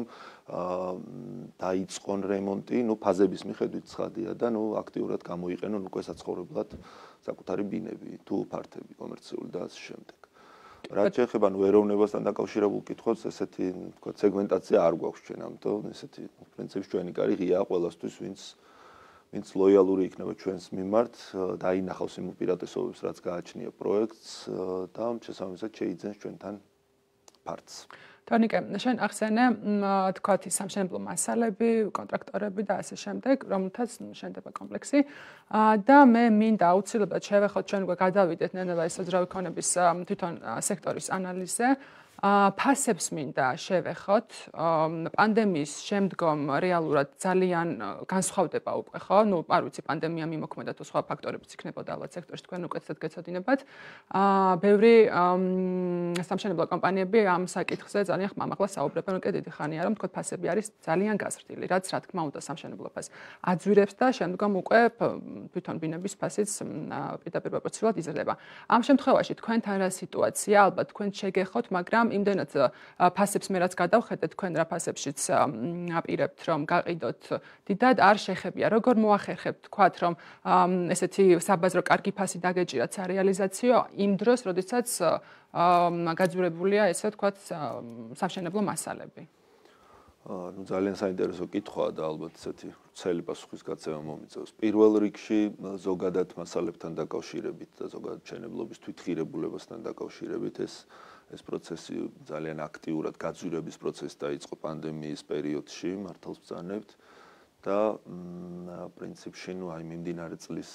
დაიწყონ რემონტი, ნუ ფაზების მიხედვით ცხადია და ნუ აქტიურად გამოიყენონ უკვე საცხოვრებლად საკუთარი ბინები, თუ ფართები კომერციული და ასე შემდეგ. რაც შეეხება ნუ ეროვნებასთან დაკავშირებულ კითხვებს, ესეთი თქვა სეგმენტაცია არ გვაქვს ჩვენ, ამიტომ ესეთი პრინციპში ჩვენი კარი ღიაა ყველასთვის, ვინც ვინც ლოიალური იქნება ჩვენს მიმართ, დაინახავს იმ უპირატესობებს, რაც გააჩნია პროექტს და შესაბამისად შეიძენს ჩვენთან ფართს. თორნიკე, შენ ახსენე თქვათ ის სამშენებლო მასალები, კონტრაქტორები და ასე შემდეგ, რომელთაც შენდება კომპლექსი და მე მინდა აუცილებლად შევეხოთ ჩვენ უკვე გადავიდეთ ნენება ეს ოძრავი ქონების თვითონ სექტორის ანალიზზე. ფასებს მინდა შევეხოთ. პანდემიის შემდგომ რეალურად ძალიან განსხვავდება უკვე, ხო? ნუ არ ვიცი, პანდემია მიმოქმედა თუ სხვა ფაქტორებიც იქნებოდა ალბათ სექტორში, თქვენ უკეთესად გეცოდინებათ. აა ბევრი სამშენებლო კომპანიები ამ საკითხზე ძალიან ხმამაღლა საუბრობენ, უკვე დიდი ხანია, რომ თქვათ ფასები არის ძალიან გაზრდილი, რაც რა თქმა უნდა სამშენებლო ფასს აძვირებს და შემდგომ უკვე თვითონ ბინების ფასიც პირდაპირ პროპორციულად იზრდება. ამ შემთხვევაში თქვენთან რა სიტუაცია? ალბათ თქვენ შეგეხოთ, მაგრამ იმდენად ფასებს მე რაც გადავხედეთ თქვენ რა ფასებშიც აპირებთ რომ გაყიდოთ დიდად არ შეხებია როგორ მოახერხებთ თქვათ რომ ესეთი საბაზრო კარგი ფასი დაგეჭირათ სარეალიზაციო იმ დროს როდესაც გაძვირებულია ესე თქვათ სამშენებლო მასალები ну ძალიან საინტერესო კითხვაა და ალბათ ესეთი ცელი პასუხის გაცემა მომიწევს. პირველ რიგში ზოგადად მასალებთან დაკავშირებით და ზოგადად მშენებლობის თვითღირებულებასთან დაკავშირებით ეს ეს პროცესი ძალიან აქტიურად გაძვირების პროცესი დაიწყო პანდემიის პერიოდში, მართალს ვწანებთ და პრინციპში ნუ აი მიმდინარე წლის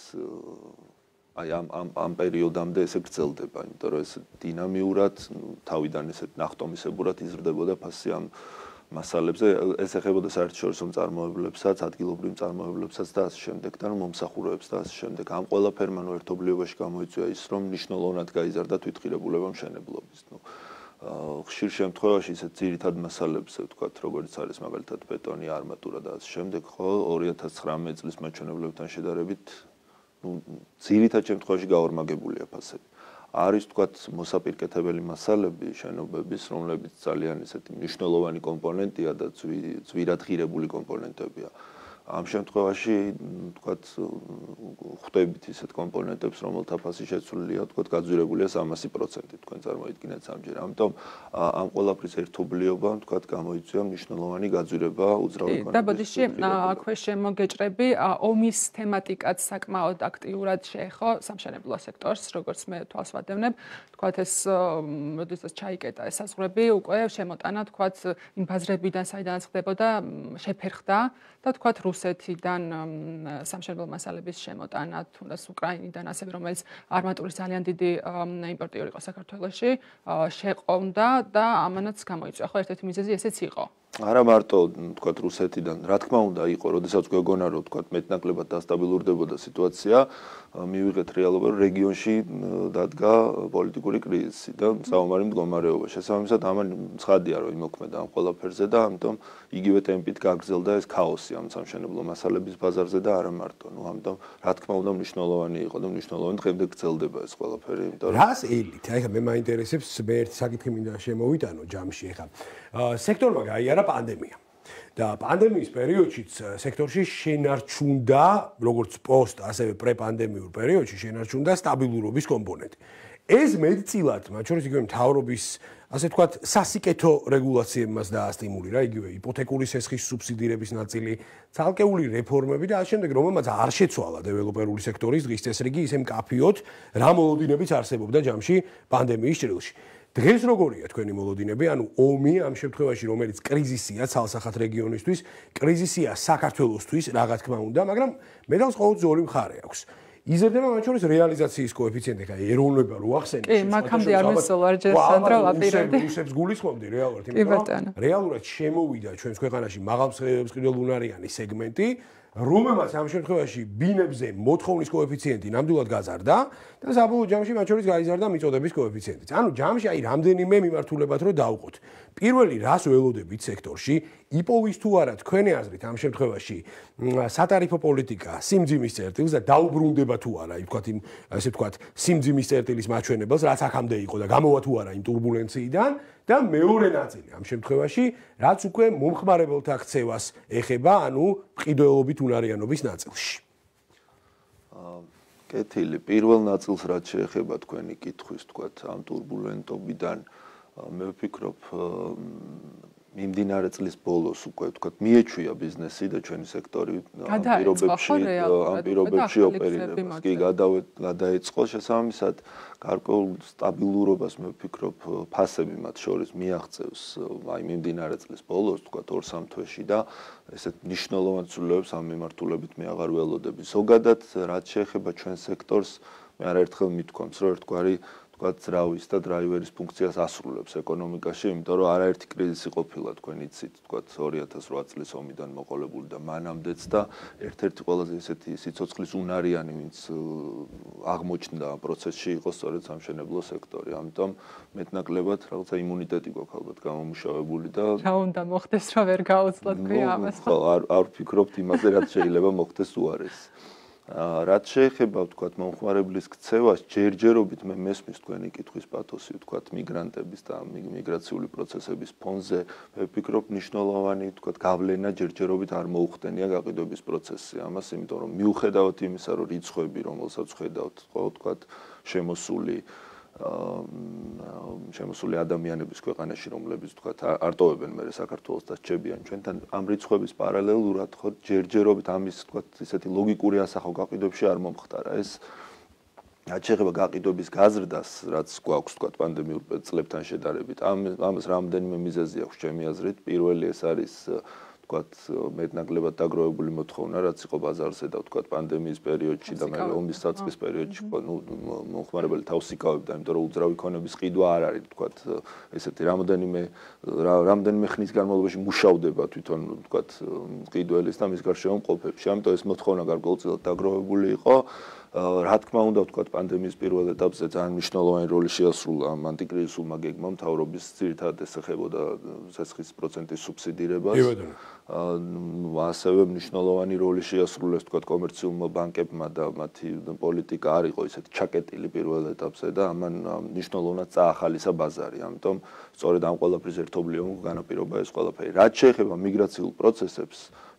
აი ამ ამ ამ პერიოდამდე ესე გრძელდება, იმიტომ რომ ეს დინამიურად თავიდან ესე ნახტომისებურად იზრდებოდა ფასი ამ მასალებზე, ეს ეხებოდა საერთაშორისო მწარმოებლებსაც, ადგილობრივ მწარმოებლებსაც და ასე შემდეგ და მომსახურეებს და ასე შემდეგ. ამ ყველაფერმა ნუ ერთობლიობაში გამოიწვია ის, რომ მნიშვნელოვნად გაიზარდა თვითღირებულება მშენებლობის. ნუ ხშირ შემთხვევაში ისეთ ძირითად მასალებზე, ვთქვათ, როგორც არის მაგალითად ბეტონი, არმატურა და ასე შემდეგ, ხო, ორი ათას ცხრამეტ წლის მაჩვენებლებთან შედარებით, ნუ ძირითად შემთხვევაში გაორმაგებულია ფასები. არის თქვათ მოსაპირკეთებელი მასალები შენობების, რომლებიც ძალიან ისეთი მნიშვნელოვანი კომპონენტია და ძვირად ღირებული კომპონენტებია. ამ შემთხვევაში თქვათ ხვდებით ისეთ კომპონენტებს, რომელთა ფასი შეცვლილია, თქვათ გაძვირებულია სამასი პროცენტი, თქვენ წარმოიდგინეთ სამჯერ. ამიტომ ამ ყველაფრის ერთობლიობა, თქვათ, გამოიწვია მნიშვნელოვანი გაძვირება უძრავი ეკონომიკის. და ბოდიში, აქვე შემოგეჭრები, ომის თემატიკაც საკმაოდ აქტიურად შეეხო სამშენებლო სექტორს, როგორც მე თვალს ვადევნებ, თქვათ ეს როდესაც ჩაიკეტა ეს საზღვრები, უკვე შემოტანა, თქვათ, იმ ბაზრებიდან, საიდანაც ხდებოდა, შეფერხდა და თქვათ რუსეთიდან სამშენებლო მასალების შემოტანა, თუნდაც უკრაინიდან, ასევე რომელიც არმატურის ძალიან დიდი იმპორტიორი იყო საქართველოში, შეყონდა და ამანაც გამოიწვია. ხო, ერთ-ერთი მიზეზი ესეც იყო. არა მარტო თქვათ რუსეთიდან, რა თქმა უნდა იყო, როდესაც გვეგონა რომ თქვათ მეტნაკლებად დასტაბილურდებოდა სიტუაცია, მივიღეთ რეალობა, რომ რეგიონში დადგა პოლიტიკური კრიზისი და საომარი მდგომარეობა. შესაბამისად, ამან ცხადია, რომ იმოქმედა ამ ყველაფერზე და ამიტომ იგივე ტემპით გაგრძელდა ეს ქაოსი ამ სამშენებლო მასალების ბაზარზე და არა მარტო. ნუ ამიტომ რა თქმა უნდა მნიშვნელოვანი იყო და მნიშვნელოვანი დღემდე გრძელდება ეს ყველაფერი, იმიტომ რომ რას ელით? აი ხა მე მაინტერესებს მე ერთი საკითხი მინდა შემოვიტანო ჯამში ხა. სექტორმა გაიარა პანდემია. და პანდემიის პერიოდშიც სექტორში შენარჩუნდა, როგორც პოსტ, ასევე პრეპანდემიურ პერიოდში შენარჩუნდა სტაბილურობის კომპონენტი. ეს მეტწილად, მათ შორის იგივე მთავრობის, ასე ვთქვათ, სასიკეთო რეგულაციებმაც დაასტიმული რა, იგივე იპოთეკური სესხის სუბსიდირების ნაწილი, ცალკეული რეფორმები და ამ შემდეგ რომელმაც არ შეცვალა დეველოპერული სექტორის დღის წესრიგი ისე მკაფიოდ, რა მოლოდინებიც არსებობდა ჯამში პანდემიის ჭრილში. დღეს როგორია თქვენი მოლოდინები, ანუ ომი ამ შემთხვევაში, რომელიც კრიზისია ცალსახად რეგიონისთვის, კრიზისია საქართველოსთვის, რა თქმა უნდა, მაგრამ მეტალს ყოველთვის ორი მხარე აქვს. იზრდება მათ შორის რეალიზაციის კოეფიციენტი, ხა ეროვნება რო ახსენე. კი, მაგამდე არ მესწოლა ჯერ სანდრო ვაპირებდი. რუსებს გულისხმობდი რეალურად, იმიტომ რომ რეალურად შემოვიდა ჩვენს ქვეყანაში მაღალმსხვილუნარიანი სეგმენტი, რომელმაც ამ შემთხვევაში ბინებზე მოთხოვნის კოეფიციენტი ნამდვილად გაზარდა და საბოლოო ჯამში მათ შორის გაიზარდა მიწოდების კოეფიციენტიც. ანუ ჯამში აი რამდენიმე მიმართულებად რო დავყოთ. პირველი რას ველოდებით სექტორში, იპოვის თუ არა თქვენი აზრით ამ შემთხვევაში სატარიფო პოლიტიკა სიმძიმის წერტილს და დაუბრუნდება თუ არა, ვთქვათ იმ ასე ვთქვათ სიმძიმის წერტილის მაჩვენებელს, რაც აქამდე იყო და გამოვა თუ არა იმ турბულენციიდან და მეორე ნაწილი ამ შემთხვევაში, რაც უკვე მომხმარებელთა ქცევას ეხება, ანუ მყიდველობით უნარიანობის ნაწილში. კეთილი, პირველ ნაწილს რაც შეეხება თქვენი კითხვის, თქვათ, ამ турბულენტობიდან მე ვფიქრობ მიმდინარე წლის ბოლოს უკვე ვთქვათ მიეჩვია ბიზნესი და ჩვენი სექტორი ამ პირობებში ამ პირობებში ოპერირებას კი გადაეწყო შესაბამისად გარკვეულ სტაბილურობას მე ვფიქრობ ფასები მათ შორის მიაღწევს აი მიმდინარე წლის ბოლოს ვთქვათ ორ-სამ თვეში და ესეთ მნიშვნელოვან ცვლილებებს ამ მიმართულებით მე აღარ ველოდები ზოგადად რაც შეეხება ჩვენ სექტორს მე არაერთხელ მithქვამს რომ ერთგვარი თქვათ ძრავის და დრაივერის ფუნქციას ასრულებს ეკონომიკაში, იმიტომ რომ არაერთი კრიზისი ყოფილა თქვენ იცით, თქვათ ორი ათას რვა წლის ომიდან მოყოლებული და მანამდეც და ერთ-ერთი ყველაზე ისეთი სიცოცხლის უნარიანი, ვინც აღმოჩნდა ამ პროცესში იყო სწორედ სამშენებლო სექტორი. ამიტომ მეტნაკლებად რაღაცა იმუნიტეტი გვაქვს ალბათ გამომუშავებული და რა უნდა მოხდეს, რომ ვერ გაუძლოთ ქვია ამას. ხო, არ არ ვფიქრობთ იმაზე, რაც შეიძლება მოხდეს უარეს. რაც შეეხება ვთქვათ მომხმარებლის ქცევას ჯერჯერობით მე მესმის თქვენი კითხვის პათოსი ვთქვათ მიგრანტების და მიგრაციული პროცესების ფონზე მე ვფიქრობ მნიშვნელოვანი ვთქვათ გავლენა ჯერჯერობით არ მოუხდენია გაყიდვების პროცესზე ამას იმიტომ რომ მიუხედავად იმისა რომ რიცხვები რომელსაც ხედავთ ხო ვთქვათ შემოსული შემოსული ადამიანების ქვეყანაში რომლებიც ვთქვათ არტოვებენ მე საქართველოს და რჩებიან ჩვენთან ამ რიცხვების პარალელურად ხო ჯერჯერობით ამის ვთქვათ ისეთი ლოგიკური ასახვა გაყიდვებში არ მომხდარა ეს რაც შეეხება გაყიდვების გაზრდას რაც გვაქვს ვთქვათ პანდემიურ წლებთან შედარებით ამ ამას რამდენიმე მიზეზი აქვს ჩემი აზრით პირველი ეს არის ვთქვათ მეტნაკლებად დაგროვებული მოთხოვნა რაც იყო ბაზარზე და ვთქვათ პანდემიის პერიოდში და მე ომის საწყის პერიოდში ნუ მომხმარებელი თავს იკავებდა იმიტომ რომ უძრავი ქონების ყიდვა არ არის ვთქვათ ესეთი რამდენიმე რამდენიმე ხნის განმავლობაში მუშავდება თვითონ ვთქვათ ყიდველის და მის გარშემო მყოფებში ამიტომ ეს მოთხოვნა გარკვეულწილად დაგროვებული იყო რა თქმა უნდა ვთქვათ პანდემიის პირველ ეტაპზე ძალიან მნიშვნელოვანი როლი შეასრულა ამ ანტიკრიზისულმა გეგმამ მთავრობის ძირითადად ესახებოდა სესხის პროცენტის სუბსიდირებას ასევე მნიშვნელოვანი როლი შეასრულეს ვთქვათ კომერციულმა ბანკებმა და მათი პოლიტიკა არ იყო ისეთი ჩაკეტილი პირველ ეტაპზე და ამან მნიშვნელოვნად წაახალისა ბაზარი ამიტომ სწორედ ამ ყველაფრის ერთობლიობამ განაპირობა ეს ყველაფერი რაც შეეხება მიგრაციულ პროცესებს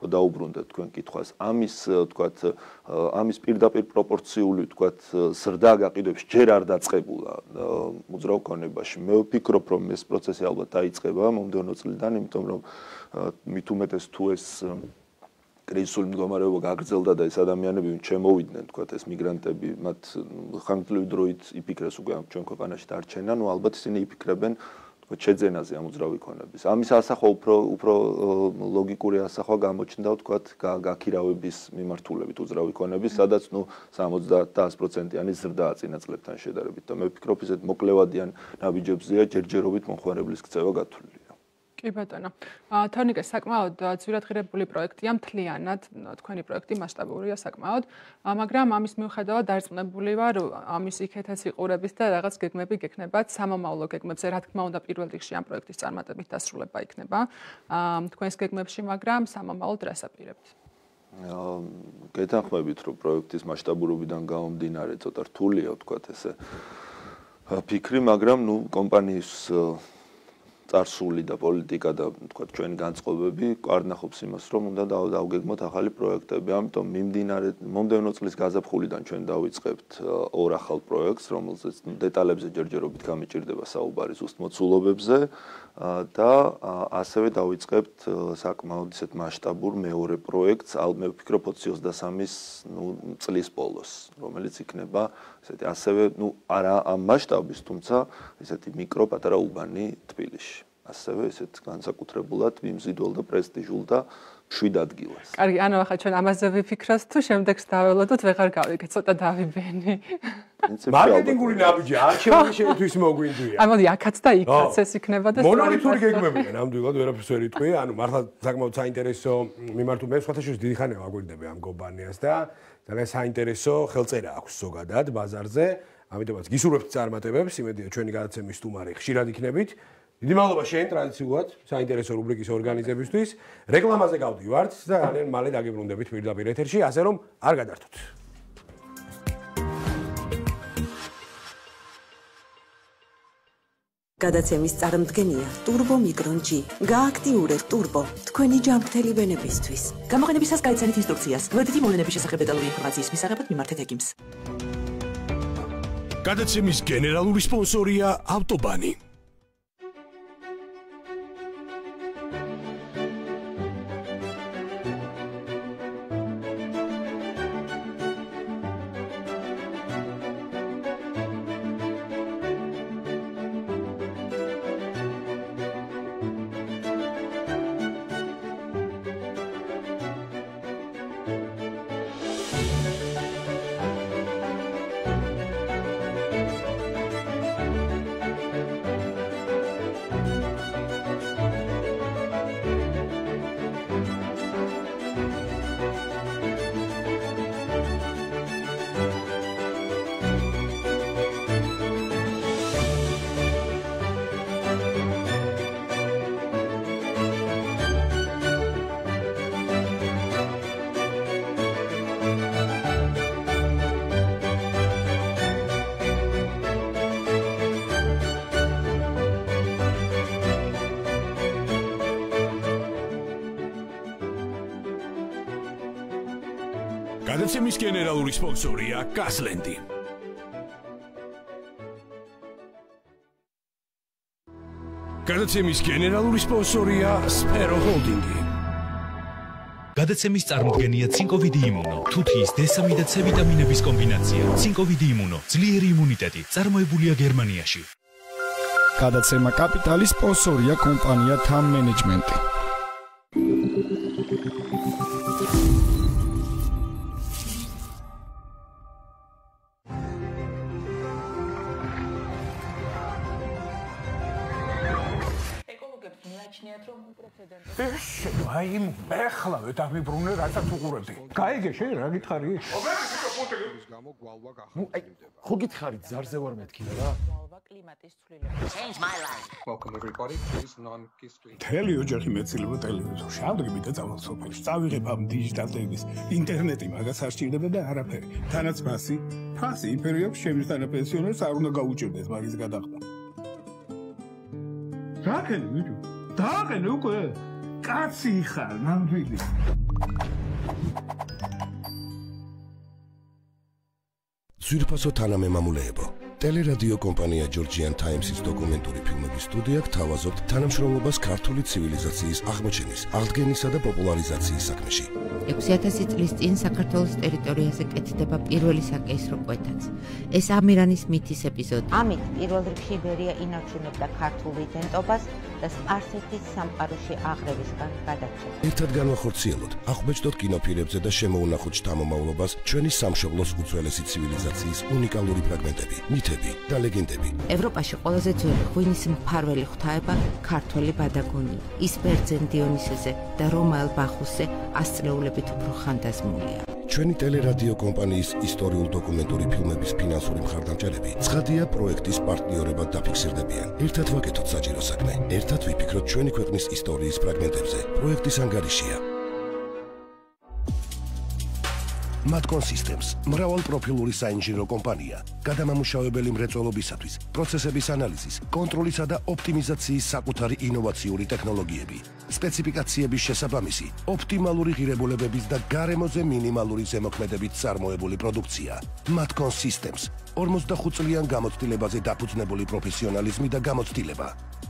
დაუბრუნდეთ თქვენ კითხვას. ამის თქვათ ამის პირდაპირ პროპორციული თქვათ ზრდა გაყიდვებში ჯერ არ დაწყებულა უძრავ ქონებაში. მე ვფიქრობ, რომ ეს პროცესი ალბათ დაიწყება მომდევნო წლიდან, იმიტომ რომ მით უმეტეს თუ ეს კრიზისული მდგომარეობა გაგრძელდა და ეს ადამიანები შემოვიდნენ, თქვათ ეს მიგრანტები, მათ ხანგრძლივი დროით იფიქრეს უკვე ჩვენ ქვეყანაში დარჩენა, ნუ ალბათ ისინი იფიქრებენ შეძენაზე ამ უძრავი ქონების. ამის ასახვა უფრო უფრო ლოგიკური ასახვა გამოჩნდა თქვათ გაქირავების მიმართულებით უძრავი ქონების, სადაც ნუ სამოცდა და ათი პროცენტიანი ზრდაა წინა წლებთან შედარებით და მე ვფიქრობ ისეთ მოკლევადიან ნაბიჯებზეა ჯერჯერობით მომხმარებლის ქცევა გათვლილი. კი ბატონო. თორნიკე საკმაოდ ძვირადღირებული პროექტია, მთლიანად თქვენი პროექტი მასშტაბურია საკმაოდ, მაგრამ ამის მიუხედავად დარწმუნებული ვარ, ამის იქეთაც იყურების და რაღაც გეგმები გექნებათ სამომავლო გეგმებზე, რა თქმა უნდა, პირველ რიგში ამ პროექტის წარმატებით დასრულება იქნება თქვენს გეგმებში, მაგრამ სამომავლოდ რას აპირებთ? გეთანხმებით, რომ პროექტის მასშტაბურობიდან გამომდინარე ცოტა რთულია, ვთქვათ ესე ფიქრი, მაგრამ ნუ კომპანიის წარსული და პოლიტიკა და თქვა ჩვენი განწყობები კარნახობს იმას, რომ უნდა დავგეგმოთ ახალი პროექტები. ამიტომ მიმდინარე მომდევნო წლის გაზაფხულიდან ჩვენ დავიწყებთ ორ ახალ პროექტს, რომელზეც დეტალებზე ჯერჯერობით გამიჭირდება საუბარი ზუსტ მოცულობებზე და ასევე დავიწყებთ საკმაოდ ისეთ მასშტაბურ მეორე პროექტს, მე ვფიქრობ ოცი ოცდასამის ნუ წლის ბოლოს, რომელიც იქნება ესეთი ასევე ნუ არა ამ მასშტაბის, თუმცა ესეთი მიკრო პატარა უბანი თბილისში. ასევე ესეთ განსაკუთრებულად მიმზიდველ და პრესტიჟულ და შვიდ ადგილას. კარგი, ანუ ახლა ჩვენ ამაზე ვიფიქროთ თუ შემდეგს დაველოდოთ, ვეღარ გავიგეთ, ცოტა დავიბენი. მარკეტინგული ნაბიჯი არჩევანი შეთვის მოგვინდია. აი მოდი აქაც და იქაც ეს იქნება და მონოლითური გეგმებია, ნამდვილად ვერაფერს ვერ იტყვი, ანუ მართლა საკმაოდ საინტერესო მიმართულ მე სხვათა შორის დიდი ხანია ვაგვირდები ამ კომპანიას და ძალიან საინტერესო ხელწერა აქვს ზოგადად ბაზარზე, ამიტომაც გისურვებთ წარმატებებს, იმედია ჩვენი გადაცემის სტუმარი ხშირად იქნებით. დიდი მადლობა შენ ტრადიციულად საინტერესო რუბრიკის ორგანიზებისთვის. რეკლამაზე გავდივართ და ძალიან მალე დაგიბრუნდებით პირდაპირ ეთერში, ასე რომ არ გადართოთ. გადაცემის წარმდგენია Turbo Micron G. გააქტიურეთ Turbo თქვენი ჯანმრთელი ვენებისთვის. გამოყენებისას გაიცანით ინსტრუქციას. გვერდითი მოვლენების შესახებ დეტალური ინფორმაციის მისაღებად მიმართეთ ექიმს. გადაცემის გენერალური სპონსორია ავტობანი. გადაცემის გენერალური სპონსორია კასლენდი. გადაცემის გენერალური სპონსორია სფერო ჰოლდინგი. გადაცემის წარმოდგენია ცინკოვიდი იმუნო, თუთიის, დ-სამი და C ვიტამინების კომბინაცია. ცინკოვიდი იმუნო, ძლიერი იმუნიტეტი, წარმოებულია გერმანიაში. გადაცემა კაპიტალის სპონსორია კომპანია Tham Management. აი, ეხლა ვეთამიბრუნე რასაც უყურებდი. გაიგე შენ რა გითხარი? ნუ აი, ხო გითხარი ზარზე ვარ მეთქი რა? კლიმატის ცვლილება. Change my life. Welcome everybody. Please non-kiss. თელი ოჯახი მეცილება ტელევიზორში. ავდგები და წავალ სოფელში. წავიღებ ამ დიჯიტალ ტელევიზორს. ინტერნეტი მაგას არ სჭირდება და არაფერი. თანაც ფასი, ფასი იმფერი აქვს ჩემს თანაპენსიონერს არ უნდა გაუჭირდეს მაგის გადახდა. რა ქენი ვიჯო? დააყენე უკვე. კაცი ხარ, ნამდვილი. ძვირფასო თანამემამულეებო ტელერადიო კომპანია Georgian Times-ის დოკუმენტური ფილმების სტუდია გთავაზობთ თანამშრომლობას ქართული ცივილიზაციის აღმოჩენის, აღდგენისა და პოპულარიზაციის საქმეში. ექვსი ათასი წლის წინ საქართველოს ტერიტორიაზე კეთდება პირველი საკეისრო კვეთაც. ეს ამირანის მითის ეპიზოდი. ამით პირველ რიგში ბერია ინარჩუნებდა ქართულ იდენტობას და სპარსეთის სამყაროში აღრევისგან გადარჩა. ერთად განვახორციელოთ, აღვბეჭდოთ კინოფილმებზე და შემოუნახოთ შთამომავლობას ჩვენი სამშობლოს უძველესი ცივილიზაციის უნიკალური ფრაგმენტები, მითები და ლეგენდები. ევროპაში ყველაზე ძველი ღვინის მფარველი ღვთაება ქართველი ბადაგონი, ის ბერძენ დიონისეზე და რომაელ ბახუსზე ასწლეულებით უფრო ხანდაზმულია. ჩვენი ტელერადიო კომპანიის ისტორიულ დოკუმენტური ფილმების ფინანსური მხარდამჭერები ცხადია პროექტის პარტნიორებად დაფიქსირდებიან. ერთად ვაკეთოთ საჭირო საქმე, ერთად ვიფიქროთ ჩვენი ქვეყნის ისტორიის ფრაგმენტებზე. პროექტის ანგარიშია Matcon Systems, მრავალპროფილური საინჟინრო კომპანია, გადამამუშავებელი მრეწველობისათვის, პროცესების ანალიზის, კონტროლისა და ოპტიმიზაციის საკუთარი ინოვაციური ტექნოლოგიები, სპეციფიკაციების შესაბამისი, ოპტიმალური ღირებულებების და გარემოზე მინიმალური ზემოქმედებით წარმოებული პროდუქცია. Matcon Systems, ორმოცდახუთ წლიან გამოცდილებაზე დაფუძნებული პროფესიონალიზმი და გამოცდილება.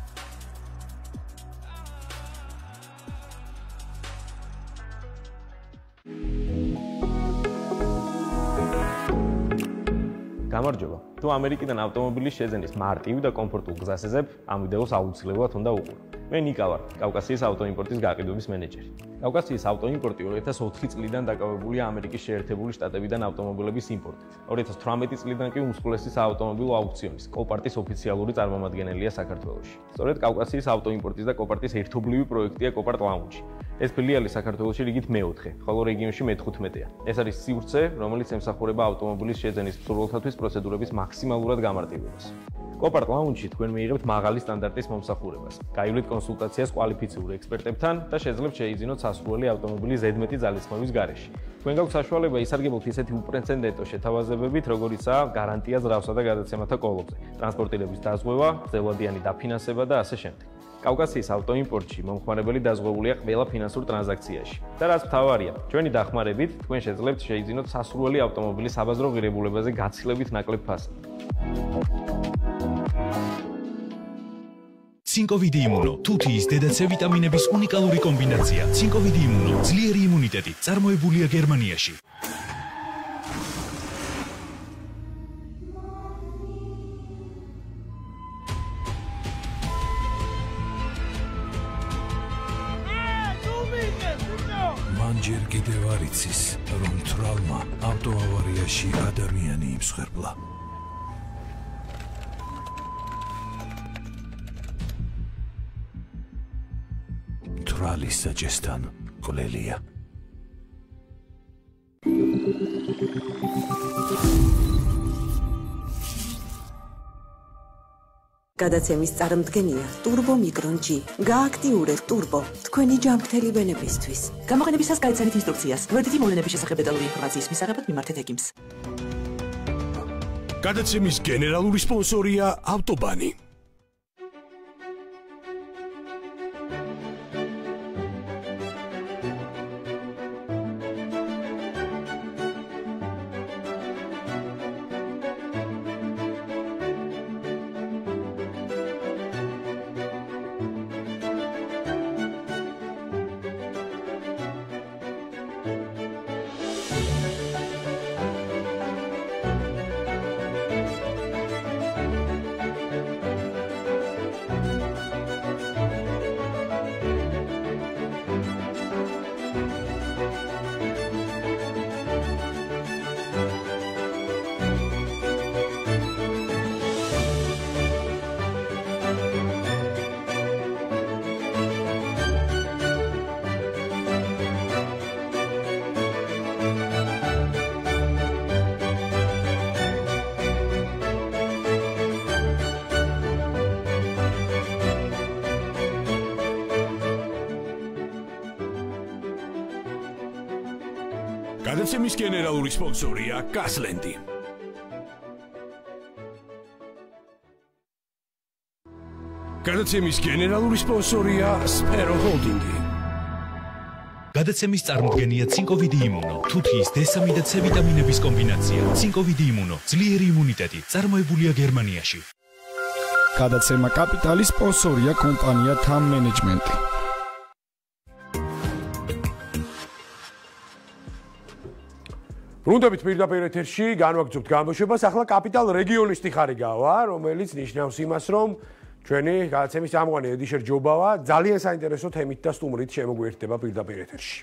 გამარჯობა. თუ ამერიკიდან ავტომობილის შეძენის მარტივ და კომფორტულ გზას ეძებ, ამ ვიდეოს აუცილებლად უნდა უყურო. მე ნიკა ვარ, კავკასიის ავტოიმპორტის გაყიდვების მენეჯერი. კავკასიის ავტოიმპორტი ორი ათას ოთხი წლიდან დაკავებულია ამერიკის შეერთებული შტატებიდან ავტომობილების იმპორტით. ორი ათას თვრამეტი წლიდან კი უმსხვილესი საავტომობილო აუქციონის, კოპარტის ოფიციალური წარმომადგენელია საქართველოში. სწორედ კავკასიის ავტოიმპორტის და კოპარტის ერთობლივი პროექტია კოპარტ ლაუნჯი. ეს ფილიალი საქართველოში რიგით მეოთხე, ხოლო რეგიონში მეთერთმეტეა. ეს არის სივრცე, რომელიც ემსახურება ავტომობილის შეძენის მსურველთათვის პროცედურების მაქსიმალურად გამარტივებას. კოპარტ ლაუნჯში თქვენ მიიღებთ მაღალი სტანდარტის მომსახურებას. გაივლით კონსულტაციას კვალიფიციურ ექსპერტებთან და შეძლებთ შეიძინოთ სასურველი ავტომობილის ზედმეტი ძალისხმევის გარეშე. თქვენ გაქვთ საშუალება ისარგებლოთ ისეთი უპრეცედენტო შეთავაზებებით, როგორიცაა გარანტია ძრავსა და გადაცემათა კოლოფზე, ტრანსპორტირების დაზღვევა, გრძელვადიანი დაფინანსება და ასე შემდეგ. კავკასიის ავტოიმპორტში მომხმარებელი დაზღვეულია ყველა ფინანსურ ტრანზაქციაში. და რაც მთავარია, ჩვენი დახმარებით თქვენ შეძლებთ შეიძინოთ სასურველი ავტომობილის საბაზრო ღირებულებაზე გაცილებით ნაკლებ ფასად. ცინკოვიდი იმუნო, თუთიის დედა C ვიტამინების უნიკალური კომბინაცია. ცინკოვიდი იმუნო, ძლიერი იმუნიტეტი, წარმოებულია გერმანიაში. მან ჯერ კიდევ არ იცის, რომ თრავმა ავტოავარიაში ადამიანი იმსხვერპლა. თვალის საჭესთან ყოლელია. გადაცემის წარმდგენია Turbo Micron G. გააქტიურეთ Turbo თქვენი ჯანმრთელი ვენებისთვის. გამოყენებისას გაიცანით ინსტრუქციას. გვერდითი მოვლენების შესახებ დეტალური ინფორმაციის მისაღებად მიმართეთ ექიმს. გადაცემის გენერალური სპონსორია ავტობანი. გადაცემის გენერალური სპონსორია გასლენდი. გადაცემის გენერალური სპონსორია სფერო ჰოლდინგი. გადაცემის წარმოდგენია ცინკოვიდი იმუნო, თუთიის, დ-სამი და C ვიტამინების კომბინაცია. ცინკოვიდი იმუნო, ძლიერი იმუნიტეტი, წარმოებულია გერმანიაში. გადაცემა კაპიტალის სპონსორია კომპანია Tham Management. ბრუნდებით პირდაპირ ეთერში განვაგრძობთ გამოშვებას. ახლა კაპიტალ რეგიონისტი ხარი გავა, რომელიც ნიშნავს იმას, რომ ჩვენი გადაცემის წამყვანი ედიშერ ჯობავა ძალიან საინტერესო თემით და სტუმრით შემოგვიერთდება პირდაპირ ეთერში.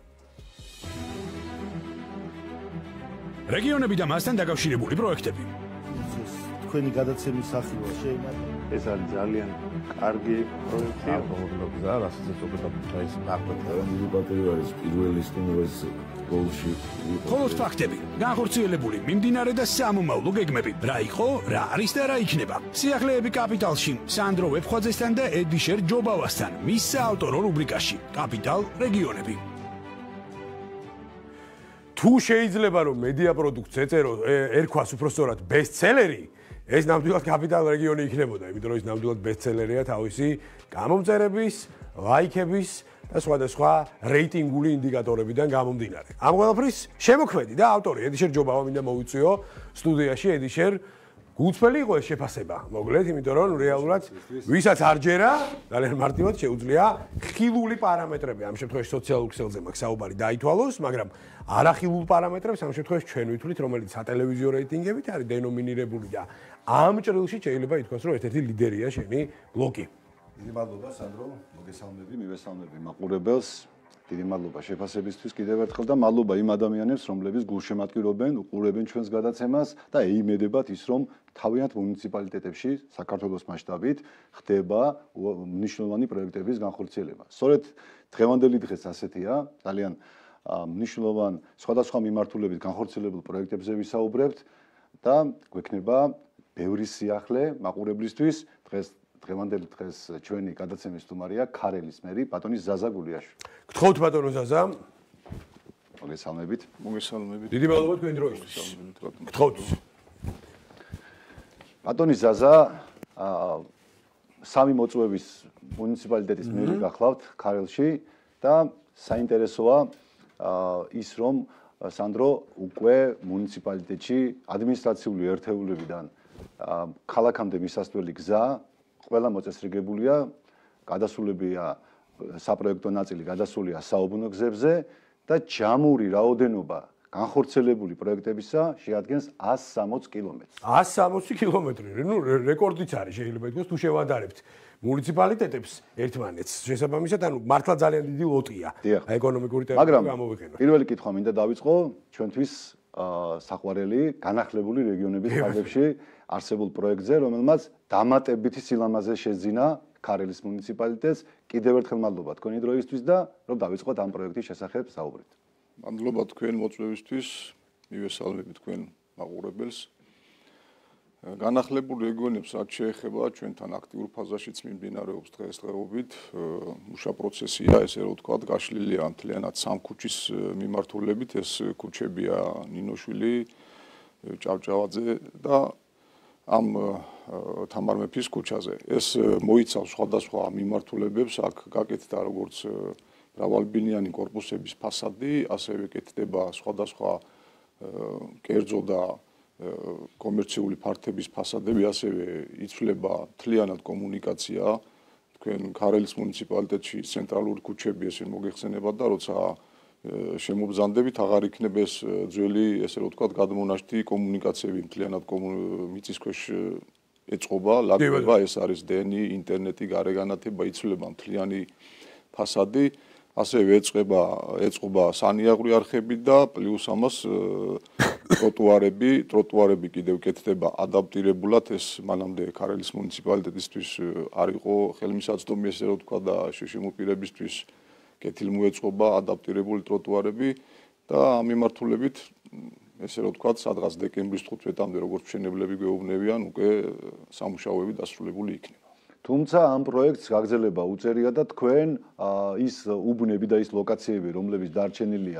რეგიონები და მასთან დაკავშირებული პროექტები. თქვენი გადაცემის სახილვა შეიძლება ეს არის ძალიან კარგი პროექტი. აღმოჩნდა, რასაც ეწოდება ეს ნაკვეთი ბატონი პირველი სტუმრის გოლში. ხოლო ფაქტები, განხორციელებული მიმდინარე და სამომავლო გეგმები. რა იყო, რა არის და რა იქნება. სიახლეები კაპიტალში, სანდრო ვებხვაძესთან და ედიშერ ჯობავასთან, მის საავტორო რუბრიკაში, კაპიტალ რეგიონები. თუ შეიძლება რომ მედია პროდუქტს ეწერო ერქვას უпростоრად ბესტსელერი, ეს ნამდვილად კაპიტალ რეგიონი იქნებოდა, იმიტომ რომ ის ნამდვილად ბესტსელერია თავისი გამომწერების, ლაიქების და სხვადასხვა რეიტინგული ინდიკატორებიდან გამომდინარე. ამ ყველაფრის შემოქმედი და ავტორი ედიშერ ჯობავა მინდა მოვიწვიო სტუდიაში. ედიშერ, გულწრფელი იყო ეს შეფასება, მოგლეთ, იმიტომ რომ რეალურად ვისაც არ ჯერა, ძალიან მარტივად შეუძლია ხილული პარამეტრები, ამ შემთხვევაში სოციალურ ქსელზე მაქვს საუბარი, დაითვალოს, მაგრამ არახილულ პარამეტრებს ამ შემთხვევაში ჩვენ ვითვლით, რომელიც სატელევიზიო რეიტინგებით არის დენომინირებული და ამ ჭრილში შეიძლება ითქვას, რომ ერთ-ერთი ლიდერია შენი ბლოკი. დიდი მადლობა სანდრო, მოგესალმები, მივესალმები მაყურებელს. დიდი მადლობა შეფასებისთვის კიდევ ერთხელ და მადლობა იმ ადამიანებს, რომლებიც გულშემატკივრობენ, უყურებენ ჩვენს გადაცემას და ეიმედებათ ის, რომ თავიანთ მუნიციპალიტეტებში საქართველოს მასშტაბით ხდება მნიშვნელოვანი პროექტების განხორციელება. სწორედ დღევანდელი დღეს ასეთია, ძალიან მნიშვნელოვან სხვადასხვა მიმართულებით განხორციელებულ პროექტებზე ვისაუბრებთ და გვექნება ბევრი სიახლე მაყურებლისთვის. დღეს დღევანდელი დღეს ჩვენი გადაცემის სტუმარია ქარელის მერი ბატონი ზაზა გულიაშვილი. გთხოვთ ბატონო ზაზა. მოგესალმებით. მოგესალმებით. დიდი მადლობა თქვენ დროისთვის. გთხოვთ. ბატონი ზაზა სამი მოწვევის მუნიციპალიტეტის მერი გახლავთ ქარელში და საინტერესოა ის რომ სანდრო უკვე მუნიციპალიტეტში ადმინისტრაციული ერთეულებიდან ქალაქამდე მისასვლელი გზა ყველა მოწესრიგებულია, გადასულებია საპროექტო ნაწილი გადასულია საუბნო გზებზე და ჯამური რაოდენობა განხორციელებული პროექტებისა შეადგენს ას სამოცი კილომეტრს. ას სამოცი კილომეტრი, ნუ რეკორდიც არის შეიძლება ითქვას თუ შევადარებთ მუნიციპალიტეტებს ერთმანეთს. შესაბამისად, ანუ მართლა ძალიან დიდი ლოტია ეკონომიკური ტერმინი გამოვიყენოთ. პირველი კითხვა მინდა დავიწყო ჩვენთვის საყვარელი განახლებული რეგიონების ფარგლებში არსებულ პროექტზე, რომელმაც დამატებითი სილამაზე შეძინა ქარელის მუნიციპალიტეტს. კიდევ ერთხელ მადლობა თქვენი დროისთვის და რომ დავიწყოთ ამ პროექტის შესახებ საუბრით. მადლობა თქვენ მოწვევისთვის, მივესალმები თქვენ მაყურებელს. განახლებულ რეგიონებს რაც შეეხება ჩვენთან აქტიურ ფაზაშიც მიმდინარეობს დღესდღეობით. მუშა პროცესია, ესე რომ ვთქვათ, გაშლილია მთლიანად სამ ქუჩის მიმართულებით. ეს ქუჩებია ნინოშვილი, ჭავჭავაძე და ამ თამარ მეფის ქუჩაზე. ეს მოიცავს სხვადასხვა მიმართულებებს, აქ გაკეთდა როგორც მრავალბინიანი კორპუსების ფასადი, ასევე კეთდება სხვადასხვა კერძო და კომერციული ფართების ფასადები, ასევე იცვლება მთლიანად კომუნიკაცია. თქვენ ქარელის მუნიციპალიტეტში ცენტრალური ქუჩები ესე მოგეხსენებათ და როცა შემობრძანდებით აღარ იქნება ეს ძველი, ესე რომ ვთქვათ, გადმონაშთი კომუნიკაციები მთლიანად მიწისქვეშ ეწყობა, ლაგდება, ეს არის დენი, ინტერნეტი, გარეგანათება, იცვლება მთლიანი ფასადი. ასევე ეწყება ეწყობა სანიაღვრე არხები და პლუს ამას ტროტუარები, ტროტუარები კიდევ კეთდება ადაპტირებულად. ეს მანამდე ქარელის მუნიციპალიტეტისთვის არ იყო ხელმისაწვდომი, ესე რომ ვთქვა და შეშემოპირებისთვის კეთილმოეწყობა ადაპტირებული ტროტუარები და ამ მიმართულებით ესე რომ ვთქვა, სადღაც დეკემბრის თხუთმეტამდე როგორც მშენებლები გვეუბნებიან, უკვე სამუშაოები დასრულებული იქნება. თუმცა ამ პროექტს გაგრძელება უწერია და თქვენ ის უბნები და ის ლოკაციები, რომლებიც დარჩენილია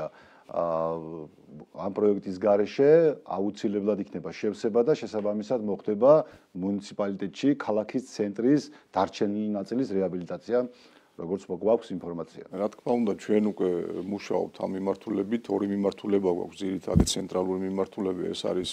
ამ პროექტის გარეშე, აუცილებლად იქნება შევსება და შესაბამისად მოხდება მუნიციპალიტეტში ქალაქის ცენტრის დარჩენილი ნაწილის რეაბილიტაცია. როგორც გვაქვს ინფორმაცია. რა თქმა უნდა, ჩვენ უკვე მუშაობთ ამ მიმართულებით, ორი მიმართულება გვაქვს, ძირითადად ცენტრალური მიმართულება, ეს არის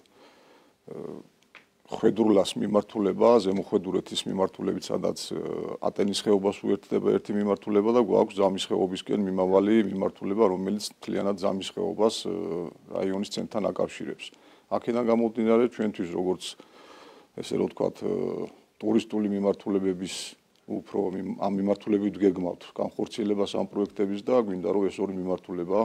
ხვედრულას მიმართულება, ზემოხვედურეთის მიმართულებით, სადაც ატენის ხეობას უერთდება ერთი მიმართულება და გვაქვს ზამის ხეობისკენ მიმავალი მიმართულება, რომელიც მთლიანად ზამის ხეობას რაიონის ცენტრთან აკავშირებს. აქედან გამომდინარე, ჩვენთვის როგორც ესე რომ ვთქვათ, ტურისტული მიმართულებების უფრო ამ მიმართულებით გეგმავთ განხორციელებას ამ პროექტების და გვინდა რომ ეს ორი მიმართულება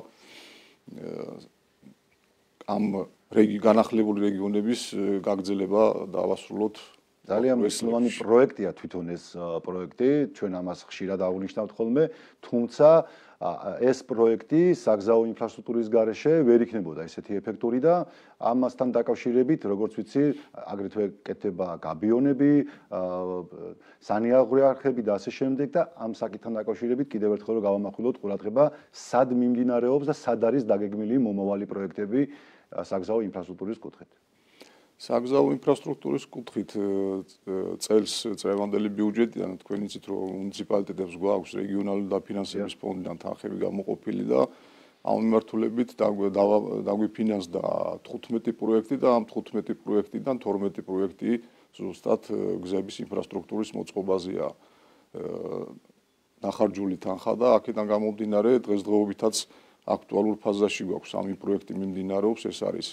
ამ განახლებული რეგიონების გაგრძელება დავასრულოთ. ძალიან მნიშვნელოვანი პროექტია თვითონ ეს პროექტი, ჩვენ ამას ხშირად აღვნიშნავთ ხოლმე, თუმცა ეს პროექტი საგზაო ინფრასტრუქტურის გარეშე ვერ იქნებოდა ესეთი ეფექტური და ამასთან დაკავშირებით, როგორც ვიცი, აგრეთვე კეთდება გაბიონები, სანიაღვრე არხები და ასე შემდეგ და ამ საკითხთან დაკავშირებით კიდევ ერთხელ რომ გავამახვილოთ ყურადღება, სად მიმდინარეობს და სად არის დაგეგმილი მომავალი პროექტები საგზაო ინფრასტრუქტურის კუთხით. საგზაო ინფრასტრუქტურის კუთხით წელს წლევანდელი ბიუჯეტიდან თქვენ იცით რომ მუნიციპალიტეტებს გვაქვს რეგიონალური დაფინანსების ფონდიდან თანხები გამოყოფილი და ამ მიმართულებით დაგვიფინანსდა თხუთმეტი პროექტი და ამ თხუთმეტი პროექტიდან თორმეტი პროექტი ზუსტად გზების ინფრასტრუქტურის მოწყობაზეა ნახარჯული თანხა და აქედან გამომდინარე დღესდღეობითაც აქტუალურ ფაზაში გვაქვს სამი პროექტი მიმდინარეობს, ეს არის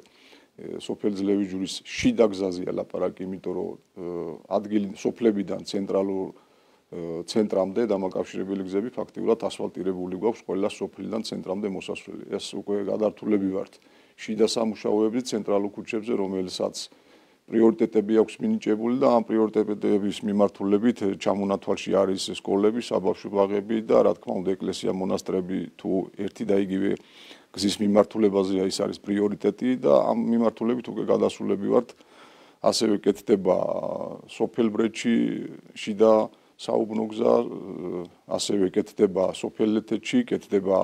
სოფელ ძლევიჯურის შიდა გზაზეა ლაპარაკი, იმიტომ რომ ადგილი სოფლებიდან ცენტრალურ ცენტრამდე დამაკავშირებელი გზები ფაქტიურად ასფალტირებული გვაქვს ყველა სოფლიდან ცენტრამდე მოსასვლელი. ეს უკვე გადართულები ვართ შიდა სამუშაოების ცენტრალურ ქუჩებზე, რომელსაც პრიორიტეტები აქვს მინიჭებული და ამ პრიორიტეტების მიმართულებით ჩამონათვალში არის სკოლები, საბავშვო ბაღები და რა თქმა უნდა ეკლესია, მონასტრები თუ ერთი და იგივე გზის მიმართულებაზეა ის არის პრიორიტეტი და ამ მიმართულებით უკვე გადასულები ვართ. ასევე კეთდება სოფელბრეთში შიდა საუბნო გზა, ასევე კეთდება სოფელეთში, კეთდება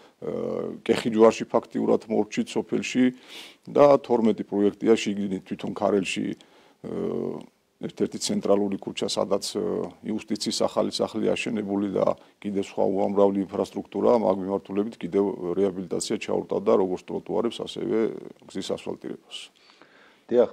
კეხიჯვარში ფაქტიურად მორჩით სოფელში და თორმეტი პროექტია შიგნით თვითონ ქარელში ერთ-ერთი ცენტრალური ქუჩა, სადაც იუსტიციის ახალი სახლი აშენებული და კიდევ სხვა უამრავი ინფრასტრუქტურა, მაგ მიმართულებით კიდევ რეაბილიტაცია ჩაურტავდა როგორც ტროტუარებს, ასევე გზის ასფალტირებას. დიახ,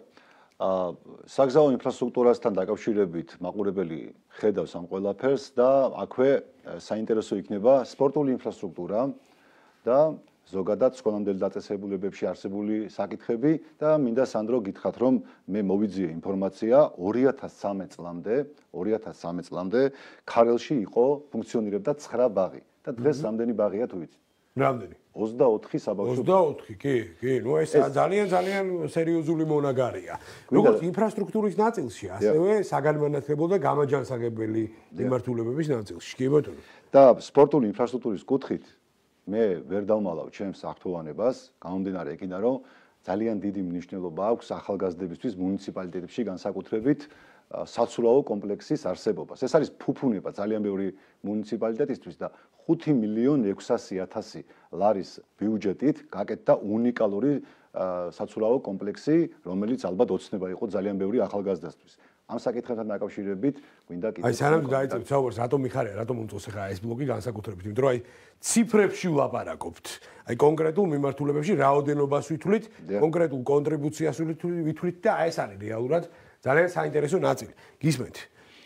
საგზაო ინფრასტრუქტურასთან დაკავშირებით მაყურებელი ხედავს ამ ყველაფერს და აქვე საინტერესო იქნება სპორტული ინფრასტრუქტურა და ზოგადად სკოლამდელი დაწესებულებებში არსებული საკითხები და მინდა სანდრო გითხრათ რომ მე მოვიძიე ინფორმაცია ორი ათას სამი წლამდე ორი ათას სამი წლამდე ქარელში იყო ფუნქციონირებდა ცხრა ბაღი და დღეს რამდენი ბაღია თუ ვიცით? რამდენი? ოცდაოთხი საბავშვო. ოცდაოთხი, კი, კი, ნუ ეს ძალიან ძალიან სერიოზული მონაგარია. როგორც ინფრასტრუქტურის ნაწილში, ასევე საგანმანათლებლო და გამაჯანსაღებელი მიმართულებების ნაწილში. კი ბატონო. და სპორტული ინფრასტრუქტურის კუთხით მე ვერ დავმალავ ჩემს აქტუალებას, გამომდინარე იქიდან, რომ ძალიან დიდი მნიშვნელობა აქვს ახალგაზრდებისთვის მუნიციპალიტეტებში განსაკუთრებით საცურაო კომპლექსის არსებობას. ეს არის ფუფუნება ძალიან ბევრი მუნიციპალიტეტისთვის და ხუთი მილიონი ექვსასი ათასი ლარის ბიუჯეტით გაკეთდა უნიკალური საცურაო კომპლექსი, რომელიც ალბათ ოცნება იყო ძალიან ბევრი ახალგაზრდასთვის. ამ საკითხებთან დაკავშირებით გვინდა კიდევ აი სანამ დაიწყებ საუბარს, რატომ მიხარია, რატომ უმწოს ახლა ეს ბლოგი განსაკუთრებით, იმიტომ რომ აი ციფრებში ვლაპარაკობთ. აი კონკრეტულ მიმართულებებში რაოდენობას ვითვლით, კონკრეტულ კონტრიბუციას ვითვლით და აი ეს არის რეალურად ძალიან საინტერესო ნაწილი. გისმენთ?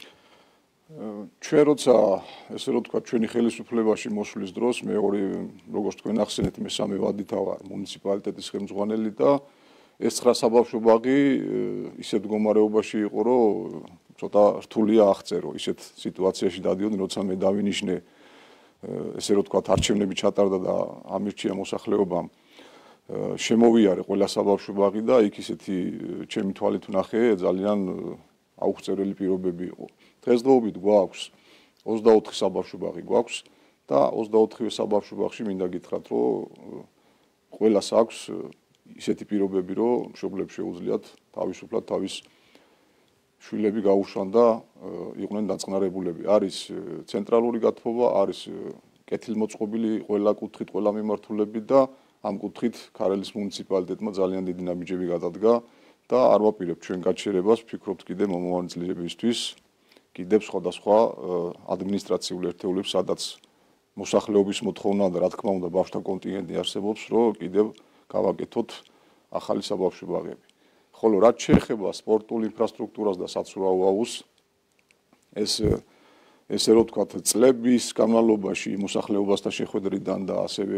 ჩვენ როცა ესე რომ თქვა ჩვენი ხელისუფლებაში მოსვლის დროს მე ორი როგორც თქვენ ახსენეთ მესამე ვადითა ვარ მუნიციპალიტეტის ხელმძღვანელი და ეს ცხრა საბავშვო ბაღი ისეთ მდგომარეობაში იყო, რომ ცოტა რთულია აღწერო, ისეთ სიტუაციაში დადიოდნენ, როცა მე დავინიშნე ესე რომ თქვა არჩევნები ჩატარდა და ამირჩია მოსახლეობამ შემოვიარე ყველა საბავშვო ბაღი და იქ ისეთი ჩემი თვალით ვნახე ძალიან აუღწეველი პირობები იყო. დღესდღეობით გვაქვს ოცდაოთხი საბავშვო ბაღი გვაქვს და ოცდაოთხივე საბავშვო ბაღში მინდა გითხრათ, რომ ყველას აქვს ისეთი პირობები, რომ მშობლებს შეუძლიათ თავისუფლად თავის შვილები გაუშვან და იყვნენ დაწყნარებულები. არის ცენტრალური გათბობა, არის კეთილმოწყობილი ყველა კუთხით, ყველა მიმართულებით და ამ კუთხით ქარელის მუნიციპალიტეტმა ძალიან დიდი ნაბიჯები გადადგა და არ ვაპირებთ ჩვენ გაჩერებას, ვფიქრობთ კიდე მომავალი წლებისთვის კიდევ სხვადასხვა ადმინისტრაციულ ერთეულებს, სადაც მოსახლეობის მოთხოვნა და რა თქმა უნდა ბავშვთა კონტინგენტი არსებობს, რომ კიდევ გავაკეთოთ ახალი საბავშვო ბაღები. ხოლო რაც შეეხება სპორტულ ინფრასტრუქტურას და საცურაო აუზს, ეს ესე რომ ვთქვათ, წლების განმავლობაში მოსახლეობასთან შეხვედრიდან და ასევე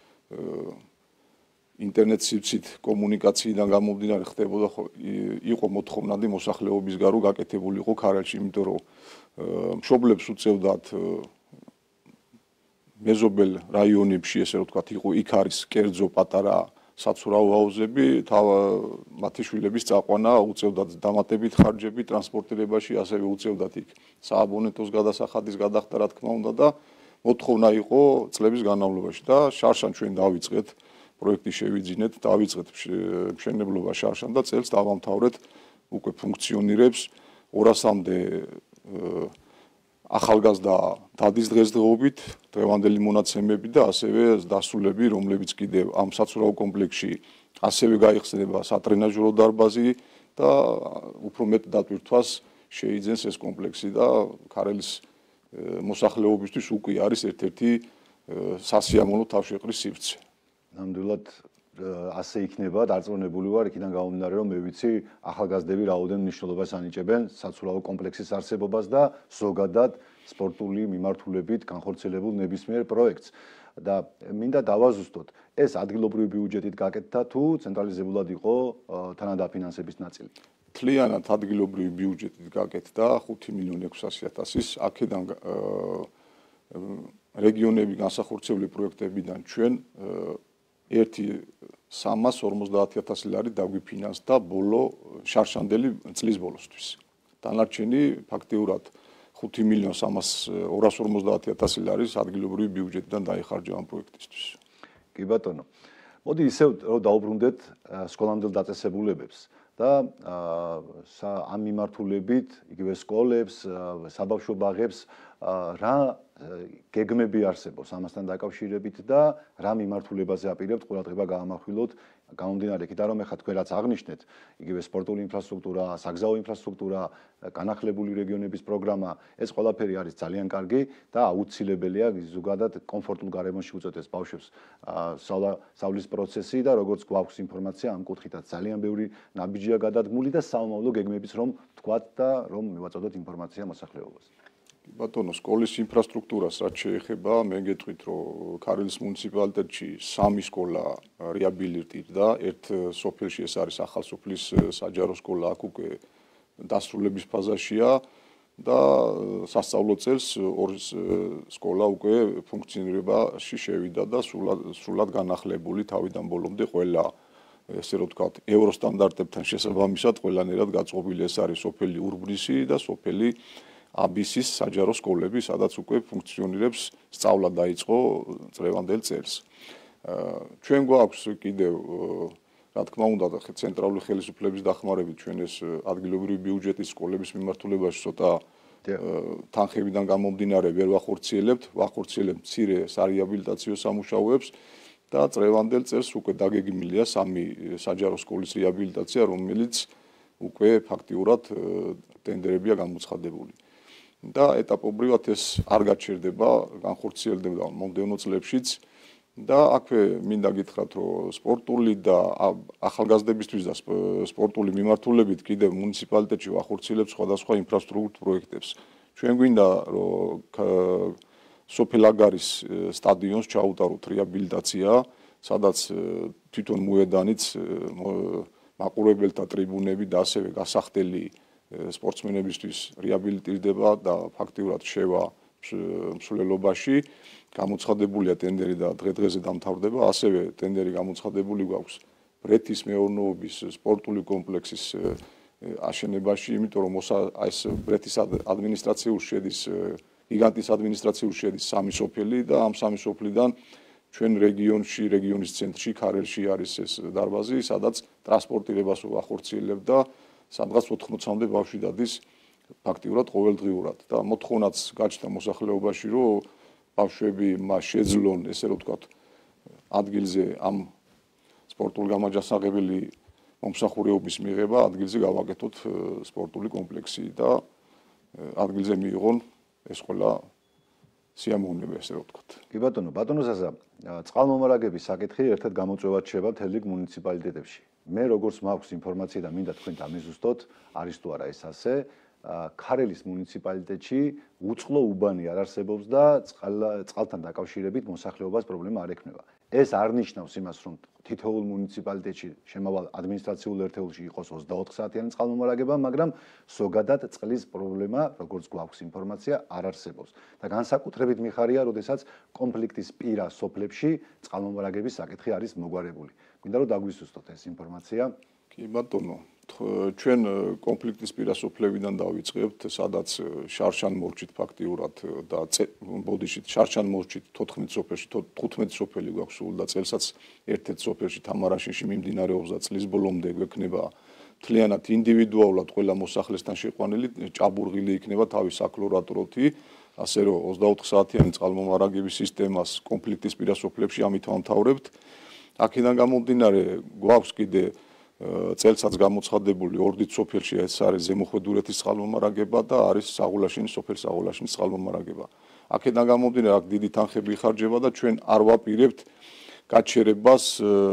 ინტერნეტ სივრცით კომუნიკაციიდან გამომდინარე ხდებოდა იყო მოთხოვნადი მოსახლეობის გარო გაკეთებულიყო ქარელში, იმიტომ რომ მშობლებს უწევდათ მეზობელ რაიონებში, ესე რომ ვთქვათ, იყო იქ არის კერძო პატარა საცურაო აუზები, მათი შვილების წაყვანა უწევდათ დამატებით ხარჯები ტრანსპორტირებაში, ასევე უწევდათ იქ სააბონეტოს გადასახადის გადახდა, რა თქმა უნდა და მოთხოვნა იყო წლების განმავლობაში და შარშან ჩვენ დავიწყეთ პროექტი შევიძინეთ, დავიწყეთ მშენებლობა შარშან და წელს დავამთავრეთ უკვე ფუნქციონირებს ორასამდე ახალგაზრდა დადის დღესდღეობით, დღევანდელი მონაცემები და ასევე დასრულები, რომლებიც კიდევ ამ საცურაო კომპლექსში ასევე გაიხსნება სატრენაჟერო დარბაზი და უფრო მეტ დატვირთვას შეიძენს ეს კომპლექსი და ქარელის მოსახლეობისთვის უკვე არის ერთ-ერთი სასიამოვნო თავშეყრის სივრცე. ნამდვილად ასე იქნება, დარწმუნებული ვარ, იქიდან გამომდინარე, რომ მე ვიცი, ახალგაზრდები რაოდენ მნიშვნელობას ანიჭებენ საცურაო კომპლექსის არსებობას და ზოგადად სპორტული მიმართულებით განხორციელებულ ნებისმიერ პროექტს. და მინდა დავაზუსტოთ, ეს ადგილობრივი ბიუჯეტით გაკეთდა თუ ცენტრალიზებულად იყო თანადაფინანსების ნაწილი? მთლიანად ადგილობრივი ბიუჯეტით გაკეთდა ხუთი მილიონი ექვსასი ათასის, აქედან რეგიონები განსახორციელებული პროექტებიდან ჩვენ ერთი სამას ორმოცდაათი ათასი ლარი დაგვიფინანსდა ბოლო შარშანდელი წლის ბოლოსთვის. დანარჩენი ფაქტიურად ხუთი მილიონი სამას ორას ორმოცდაათი ათასი ლარის ადგილობრივი ბიუჯეტიდან დაიხარჯა ამ პროექტისთვის. კი ბატონო. მოდი ისევ რომ დაუბრუნდეთ სკოლამდელ დაწესებულებებს და ამ მიმართულებით იგივე სკოლებს, საბავშვო ბაღებს რა გეგმები არსებობს ამასთან დაკავშირებით და რა მიმართულებაზე აპირებთ ყურადღება გაამახვილოთ გამომდინარე იქიდან რომ ეხლა თქვენ რაც აღნიშნეთ იგივე სპორტული ინფრასტრუქტურა, საგზაო ინფრასტრუქტურა, განახლებული რეგიონების პროგრამა, ეს ყველაფერი არის ძალიან კარგი და აუცილებელია ზოგადად კომფორტულ გარემოში უწევდეს ბავშვებს სწავლის პროცესი და როგორც გვაქვს ინფორმაცია ამ კუთხითაც ძალიან ბევრი ნაბიჯია გადადგმული და საომავლო გეგმების რომ თქვათ და რომ მივაწოდოთ ინფორმაცია მოსახლეობას. ბატონო, სკოლის ინფრასტრუქტურას რაც შეეხება, მე გეტყვით, რომ ქარელის მუნიციპალიტეტში სამი სკოლა რეაბილიტირდა, ერთ სოფელში ეს არის ახალ სოფლის საჯარო სკოლა, აქ უკვე დასრულების ფაზაშია და სასწავლო წელს ორი სკოლა უკვე ფუნქციონირებაში შევიდა და სრულად განახლებული თავიდან ბოლომდე ყველა ესე რომ ვთქვათ, ევროსტანდარტებთან შესაბამისად ყველანაირად გაწყობილი ეს არის სოფელი ურბნისი და სოფელი აბისის საჯარო სკოლები, სადაც უკვე ფუნქციონირებს სწავლა დაიწყო წლევანდელ წელს. ჩვენ გვაქვს კიდევ რა თქმა უნდა ცენტრალური ხელისუფლების დახმარებით ჩვენ ეს ადგილობრივი ბიუჯეტის სკოლების მიმართულებაში ცოტა თანხებიდან გამომდინარე ვერ ვახორციელებთ, ვახორციელებთ მცირე სარეაბილიტაციო სამუშაოებს და წლევანდელ წელს უკვე დაგეგმილია სამი საჯარო სკოლის რეაბილიტაცია, რომელიც უკვე ფაქტიურად ტენდერებია გამოცხადებული. და ეტაპობრივად ეს არ გაჩერდება, განხორციელდება მომდევნო წლებშიც და აქვე მინდა გითხრათ, რომ სპორტული და ახალგაზრდებისთვის და სპორტული მიმართულებით კიდევ მუნიციპალიტეტში ვახორციელებთ სხვადასხვა ინფრასტრუქტურულ პროექტებს. ჩვენ გვინდა, რომ სოფელაგარის სტადიონს ჩაუტაროთ რეაბილიტაცია, სადაც თვითონ მოედანიც მაყურებელთა ტრიბუნები და ასევე გასახდელი სპორტსმენებისთვის რეაბილიტირდება და ფაქტიურად შევა მსვლელობაში გამოცხადებულია ტენდერი და დღე-დღეზე დამთავრდება, ასევე ტენდერი გამოცხადებული გვაქვს ბრეთის მეურნეობის სპორტული კომპლექსის აშენებაში, იმიტომ რომ ეს ბრეთის ადმინისტრაციულ შედის გიგანტის ადმინისტრაციულ შედის სამი სოფელი და ამ სამი სოფლიდან ჩვენ რეგიონში, რეგიონის ცენტრში, ქარელში არის ეს დარბაზი, სადაც ტრანსპორტირებას ვახორციელებთ და სადღაც ოთხმოცამდე ბავშვი დადის ფაქტიურად ყოველდღიურად და მოთხოვნაც გაჩნდა მოსახლეობაში, რომ ბავშვები მას შეძლონ, ესე რომ ვთქვათ, ადგილზე ამ სპორტულ გამაჯასაღებელი მომსახურეობის მიღება, ადგილზე გავაკეთოთ სპორტული კომპლექსი და ადგილზე მიიღონ ეს ყველა სიამოვნება, ესე რომ ვთქვათ. კი ბატონო, ბატონო ზაზა, წყალმომარაგების საკითხი ერთად გამოწვევად შევა მთელ რიგ მუნიციპალიტეტებში. მე როგორც მაქვს ინფორმაცია და მინდა თქვენ დამიზუსტოთ, არის თუ არა ეს ასე, ქარელის მუნიციპალიტეტში უწყლო უბანი არ არსებობს და წყალთან დაკავშირებით მოსახლეობას პრობლემა არ ექნება. ეს არ ნიშნავს იმას, რომ თითოეულ მუნიციპალიტეტში შემავალ ადმინისტრაციულ ერთეულში იყოს ოცდაოთხ საათიანი წყალმომარაგება, მაგრამ ზოგადად წყლის პრობლემა, როგორც გვაქვს ინფორმაცია, არ არსებობს. და განსაკუთრებით მიხარია, როდესაც კონფლიქტის პირა სოფლებში წყალმომარაგების საკითხი არის მოგვარებული. მინდა რომ დაგვიზუსტოთ ეს ინფორმაცია. კი ბატონო, ჩვენ კონფლიქტის პირა სოფლებიდან დავიწყებთ, სადაც შარშან მორჩით ფაქტიურად და ბოდიშით შარშან მორჩით თოთხმეტ სოფელში, თხუთმეტი სოფელი გვაქვს სულ და წელსაც ერთ-ერთ სოფელში თამარაშინში მიმდინარეობს და წლის ბოლომდე გვექნება მთლიანად ინდივიდუალურად ყველა მოსახლესთან შეყვანილი ჭაბურღილი იქნება თავის საკლორატუროთი, ასე რომ ოცდაოთხ საათიანი წყალმომარაგების სისტემას კონფლიქტის პირა სოფლებში ამით ვამთავრებთ. აქედან გამომდინარე გვაქვს კიდე წელსაც გამოცხადებული ორდით სოფელში ეს არის ზემოხვედურეთის წყალმომარაგება და არის საღულაშენის სოფელი საღულაშენის წყალმომარაგება. აქედან გამომდინარე აქ დიდი თანხები იხარჯება და ჩვენ არ ვაპირებთ გაჩერებას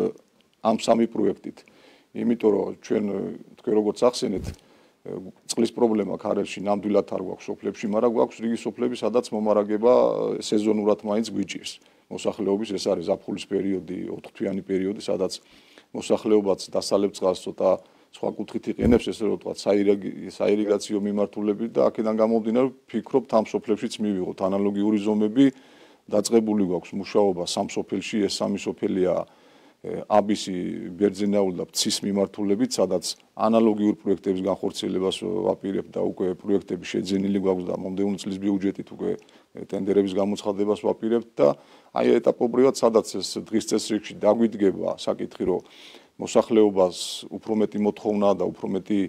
ამ სამი პროექტით. იმიტომ რომ ჩვენ თქვენ როგორც ახსენეთ წყლის პრობლემა ქარელში ნამდვილად არ გვაქვს სოფლებში, მაგრამ გვაქვს რიგი სოფლები, სადაც მომარაგება სეზონურად მაინც გვიჭირს. მოსახლეობის ეს არის ზაფხულის პერიოდი, ოთხთვიანი პერიოდი, სადაც მოსახლეობაც დასალევ წყალს ცოტა სხვა კუთხით იყენებს, ესე რომ ვთქვათ, საირიგაციო მიმართულებით და აქედან გამომდინარე ვფიქრობთ ამ სოფლებშიც მივიღოთ ანალოგიური ზომები. დაწყებული გვაქვს მუშაობა სამ სოფელში, ეს სამი სოფელია აბისი, ბერძენაული და ფცის მიმართულებით, სადაც ანალოგიურ პროექტების განხორციელებას ვაპირებთ და უკვე პროექტები შეძენილი გვაქვს და მომდევნო წლის ბიუჯეტით უკვე ტენდერების გამოცხადებას ვაპირებთ და აი ეტაპობრივად სადაც ეს დღის წესრიგში დაგვიდგება საკითხი, რომ მოსახლეობას უფრო მეტი მოთხოვნა და უფრო მეტი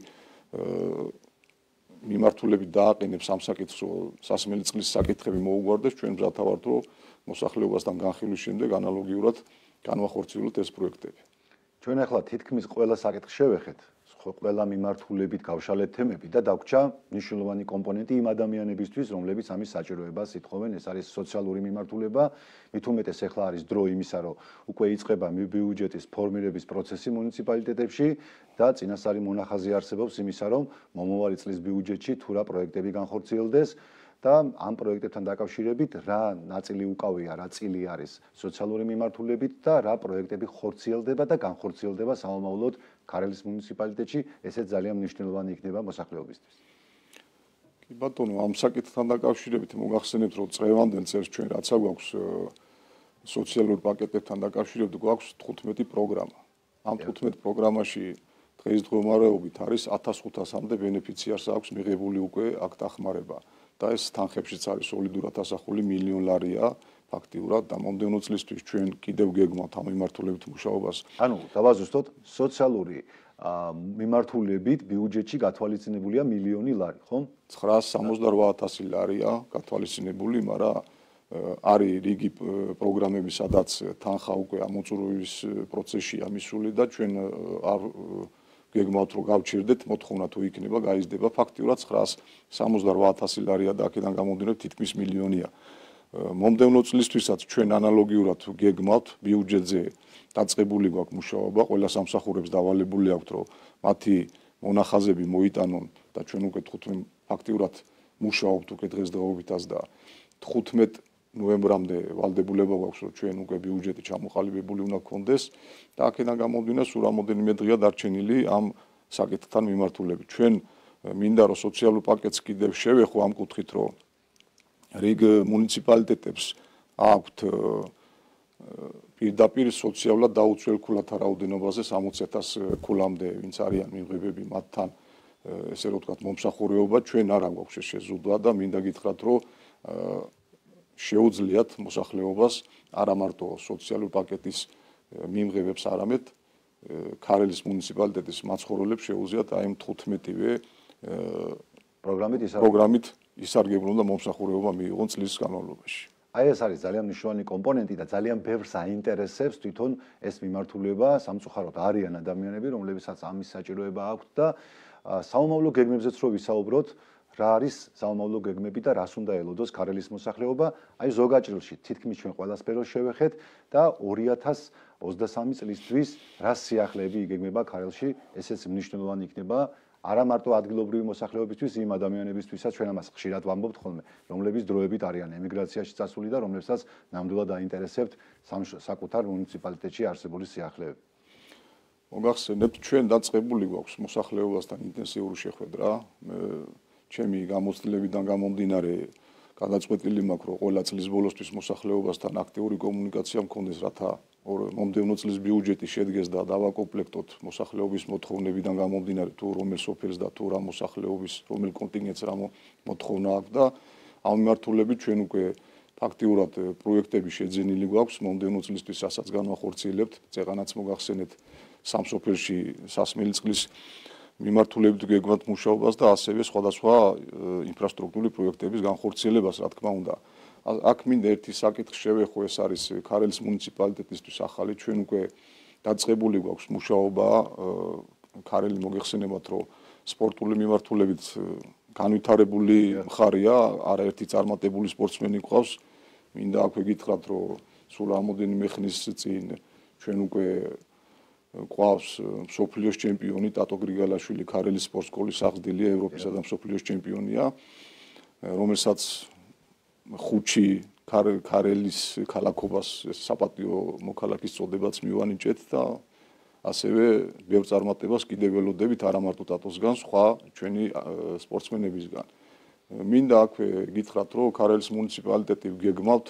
მიმართულებით დააყენებს ამ საკითხს, რომ სასმელი წყლის საკითხები მოუგვარდეს, ჩვენ მზათა ვართ, რომ მოსახლეობასთან განხილვის შემდეგ ანალოგიურად განვახორციელოთ ეს პროექტები. ჩვენ ახლა თითქმის ყველა საკითხს შევეხეთ, ყველა მიმართულებით გავშალეთ თემები და დაგვრჩა მნიშვნელოვანი კომპონენტი იმ ადამიანებისთვის, რომლებიც ამის საჭიროებას ითხოვენ, ეს არის სოციალური მიმართულება. მით უმეტეს ახლა არის დრო იმისა, რომ უკვე იწყება ბიუჯეტის ფორმირების პროცესი მუნიციპალიტეტებში და წინასწარი მონახაზი არსებობს იმისა, რომ მომავალი წლის ბიუჯეტში თუ რა პროექტები განხორციელდეს და ამ პროექტებთან დაკავშირებით რა ნაწილი უკავია, რა წილი არის სოციალური მიმართულებით და რა პროექტები ხორციელდება და განხორციელდება სამომავლოდ ქარელის მუნიციპალიტეტში, ესეც ძალიან მნიშვნელოვანი იქნება მოსახლეობისთვის. კი ბატონო, ამ საკითხთან დაკავშირებით მოგახსენებთ, რომ წლევანდელ წელს ჩვენ რაც გვაქვს სოციალურ პაკეტებთან დაკავშირებით გვაქვს თხუთმეტი პროგრამა. ამ თხუთმეტ პროგრამაში დღეს დღემდეობით არის ათას ხუთასამდე ბენეფიციარს აქვს მიღებული უკვე აქ დახმარება. და ეს თანხებშიც არის სოლიდურად ასახული მილიონ ლარია ფაქტიურად და მომდევნო წლისთვის ჩვენ კიდევ გეგმავთ ამ მიმართულებით მუშაობას. ანუ დავაზუსტოთ, სოციალური მიმართულებით ბიუჯეტში გათვალისწინებულია მილიონი ლარი, ხო? ცხრაას სამოცდაოთხ ათასი ლარია გათვალისწინებული, მაგრამ არის რიგი პროგრამები, სადაც თანხა უკვე ამოწურვის პროცესშია მისული და ჩვენ არ გეგმავთ რომ გავჩერდეთ, მოთხოვნა თუ იქნება, გაიზრდება ფაქტიურად ცხრაას სამოცდაოთხ ათასი ლარია და აქედან გამომდინარე თითქმის მილიონია. მომდევნო წლისთვისაც ჩვენ ანალოგიურად გეგმავთ ბიუჯეტზე დაწყებული გვაქვს მუშაობა, ყველა სამსახურებს დავალებული აქვთ, რომ მათი მონახაზები მოიტანონ და ჩვენ უკვე თხუთმეტ ფაქტიურად მუშაობთ უკვე დღესდღეობითაც და თხუთმეტ ნოემბრამდე ვალდებულება გვაქვს, რომ ჩვენ უკვე ბიუჯეტი ჩამოყალიბებული უნდა გქონდეს და აქედან გამომდინარე სულ რამოდენიმე დღეა დარჩენილი ამ საკითხთან მიმართულებით. ჩვენ მინდა რომ სოციალურ პაკეტს კიდევ შევეხო ამ კუთხით, რომ რიგ მუნიციპალიტეტებს აქვთ პირდაპირ სოციალურად დაუცველ ქულათა რაოდენობაზე სამოცი ათას ქულამდე, ვინც არიან მიღებები მათთან ესე რომ ვთქვათ მომსახურეობა, ჩვენ არ აგვაქვს შეზღუდვა და მინდა გითხრათ, რომ შეუძლიათ მოსახლეობას არა მარტო სოციალურ პაკეტის მიმღებებს, არამედ ქარელის მუნიციპალიტეტის მაცხოვრებლებს შეუძლიათ აი ამ თხუთმეტივე პროგრამით პროგრამით ისარგებლონ და მომსახურეობა მიიღონ წლის განმავლობაში. აი ეს არის ძალიან მნიშვნელოვანი კომპონენტი და ძალიან ბევრს აინტერესებს თვითონ ეს მიმართულება, სამწუხაროდ არიან ადამიანები, რომლებსაც ამის საჭიროება აქვთ და საომავლო გეგმებზეც რო ვისაუბროთ, რა არის სამომავლო გეგმები და რას უნდა ელოდოს ქარელის მოსახლეობა. აი ზოგაჭრილში თითქმის ჩვენ ყველა სფეროს შევეხეთ და ორი ათას ოცდასამი წლისთვის რა სიახლეები იგეგმება ქარელში, ესეც მნიშვნელოვანი იქნება არა მარტო ადგილობრივი მოსახლეობისთვის, იმ ადამიანებისთვისაც ჩვენ ამას ხშირად ვამბობთ ხოლმე, რომლებიც დროებით არიან ემიგრაციაში წასული და რომლებსაც ნამდვილად აინტერესებთ საკუთარ მუნიციპალიტეტში არსებული სიახლეები. მოგახსენებთ, ჩვენ დაწყებული გვაქვს მოსახლეობასთან ინტენსიური შეხვედრა. ჩემი გამოცდილებიდან გამომდინარე გადაწყვეტილი მაქვს, რომ ყველა წლის ბოლოსთვის მოსახლეობასთან აქტიური კომუნიკაცია მქონდეს, რათა მომდევნო წლის ბიუჯეტი შედგეს და დავაკომპლექტოთ მოსახლეობის მოთხოვნებიდან გამომდინარე, თუ რომელ სოფელს და თუ რა მოსახლეობის, რომელ კონტინენტს რა მოთხოვნა აქვს და ამ მიმართულებით ჩვენ უკვე ფაქტიურად პროექტები შეძენილი გვაქვს მომდევნო წლისთვის, რასაც განვახორციელებთ. წეღანაც მოგახსენეთ სამ სოფელში სასმელი წყლის მიმართულებით გეგმავთ მუშაობას და ასევე სხვადასხვა ინფრასტრუქტურული პროექტების განხორციელებას, რა თქმა უნდა. აქ მინდა ერთი საკითხი შევეხო, ეს არის ქარელის მუნიციპალიტეტისთვის ახალი. ჩვენ უკვე დაწყებული გვაქვს მუშაობა, ქარელი მოგეხსენებათ, რომ სპორტული მიმართულებით განვითარებული მხარია, არაერთი წარმატებული სპორტსმენი გვყავს. მინდა აქვე გითხრათ, რომ სულ რამოდენიმე ხნის წინ ჩვენ უკვე ყავს მსოფლიოს ჩემპიონი ტატო გრიგალაშვილი, ქარელის სპორტ სკოლის აღზრდილია, ევროპისა და მსოფლიოს ჩემპიონია, რომელსაც ხუთი ქარელის ქალაქობას საპატიო მოქალაქის წოდებაც მივანიჭეთ და ასევე ბევრ წარმატებას კიდევ ველოდებით არა მარტო ტატოსგან, სხვა ჩვენი სპორტსმენებისგან. მინდა აქვე გითხრათ, რომ ქარელის მუნიციპალიტეტი გეგმავთ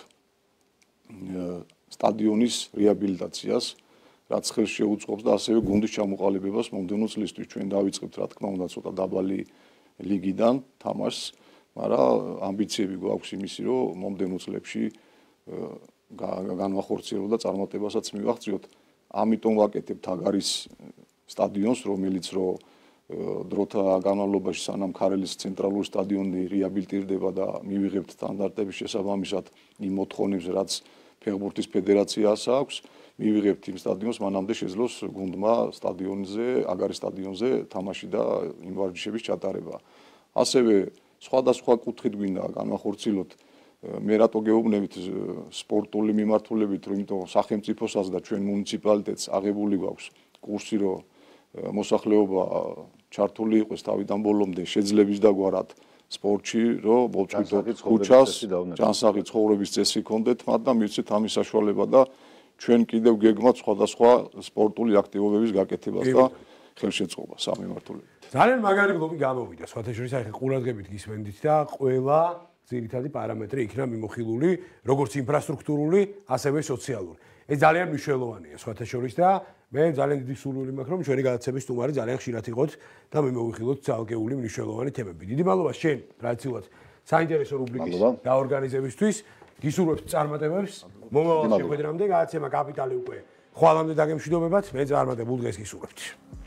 სტადიონის რეაბილიტაციას, რაც ხელს შეუწყობს და ასევე გუნდის ჩამოყალიბებას მომდევნო წლისთვის. ჩვენ დავიწყებთ, რა თქმა უნდა, ცოტა დაბალი ლიგიდან თამაშს, მაგრამ ამბიციები გვაქვს იმისი, რომ მომდევნო წლებში განვახორციელოთ და წარმატებასაც მივაღწიოთ. ამიტომ ვაკეთებთ აგარის სტადიონს, რომელიც რო დროთა განმავლობაში სანამ ქარელის ცენტრალური სტადიონი რეაბილიტირდება და მივიღებთ სტანდარტების შესაბამისად იმ მოთხოვნებს, რაც ფეხბურთის ფედერაციას აქვს, მივიღებთ იმ სტადიონს, მანამდე შეძლოს გუნდმა სტადიონზე, აგარის სტადიონზე თამაში და იმ ვარჯიშების ჩატარება. ასევე სხვადასხვა კუთხით გვინდა განვახორციელოთ მე რატო გეუბნებით სპორტული მიმართულებით, რომ იმიტომ სახელმწიფოსაც და ჩვენ მუნიციპალიტეტს აღებული გვაქვს კურსი, რომ მოსახლეობა ჩართული იყოს თავიდან ბოლომდე შეძლების დაგვარად სპორტში, რომ მოვწვიდოთ ქუჩას, ჯანსაღი ცხოვრების წესი გქონდეთ მათ და მივცეთ ამის საშუალება და ჩვენ კიდევ გეგმავთ სხვადასხვა სპორტული აქტივობების გაკეთებას და ხელშეწყობას ამ მიმართულებით. ძალიან მაგარი ბლოგი გამოვიდა. სხვათა შორის აი ყურადღებით გისმენდით და ყველა ძირითადი პარამეტრი იქნა მიმოხილული, როგორც ინფრასტრუქტურული, ასევე სოციალური. ეს ძალიან მნიშვნელოვანია სხვათა შორის და მე ძალიან დიდი სურვილი მაქვს, რომ ჩვენი გადაცემის სტუმარი ძალიან ხშირად იყოთ და მე მოვიხილოთ ძალგეული მნიშვნელოვანი თემები. დიდი მადლობა შენ, ტრადიციულად საინტერესო რუბრიკის გაორგანიზებისთვის. გისურვებთ წარმატებებს. მომავალ შეხვედრამდე გადაცემა კაპიტალი უკვე ხვალამდე დაგემშვიდობებათ. მე წარმატებულ დღეს გისურვებთ.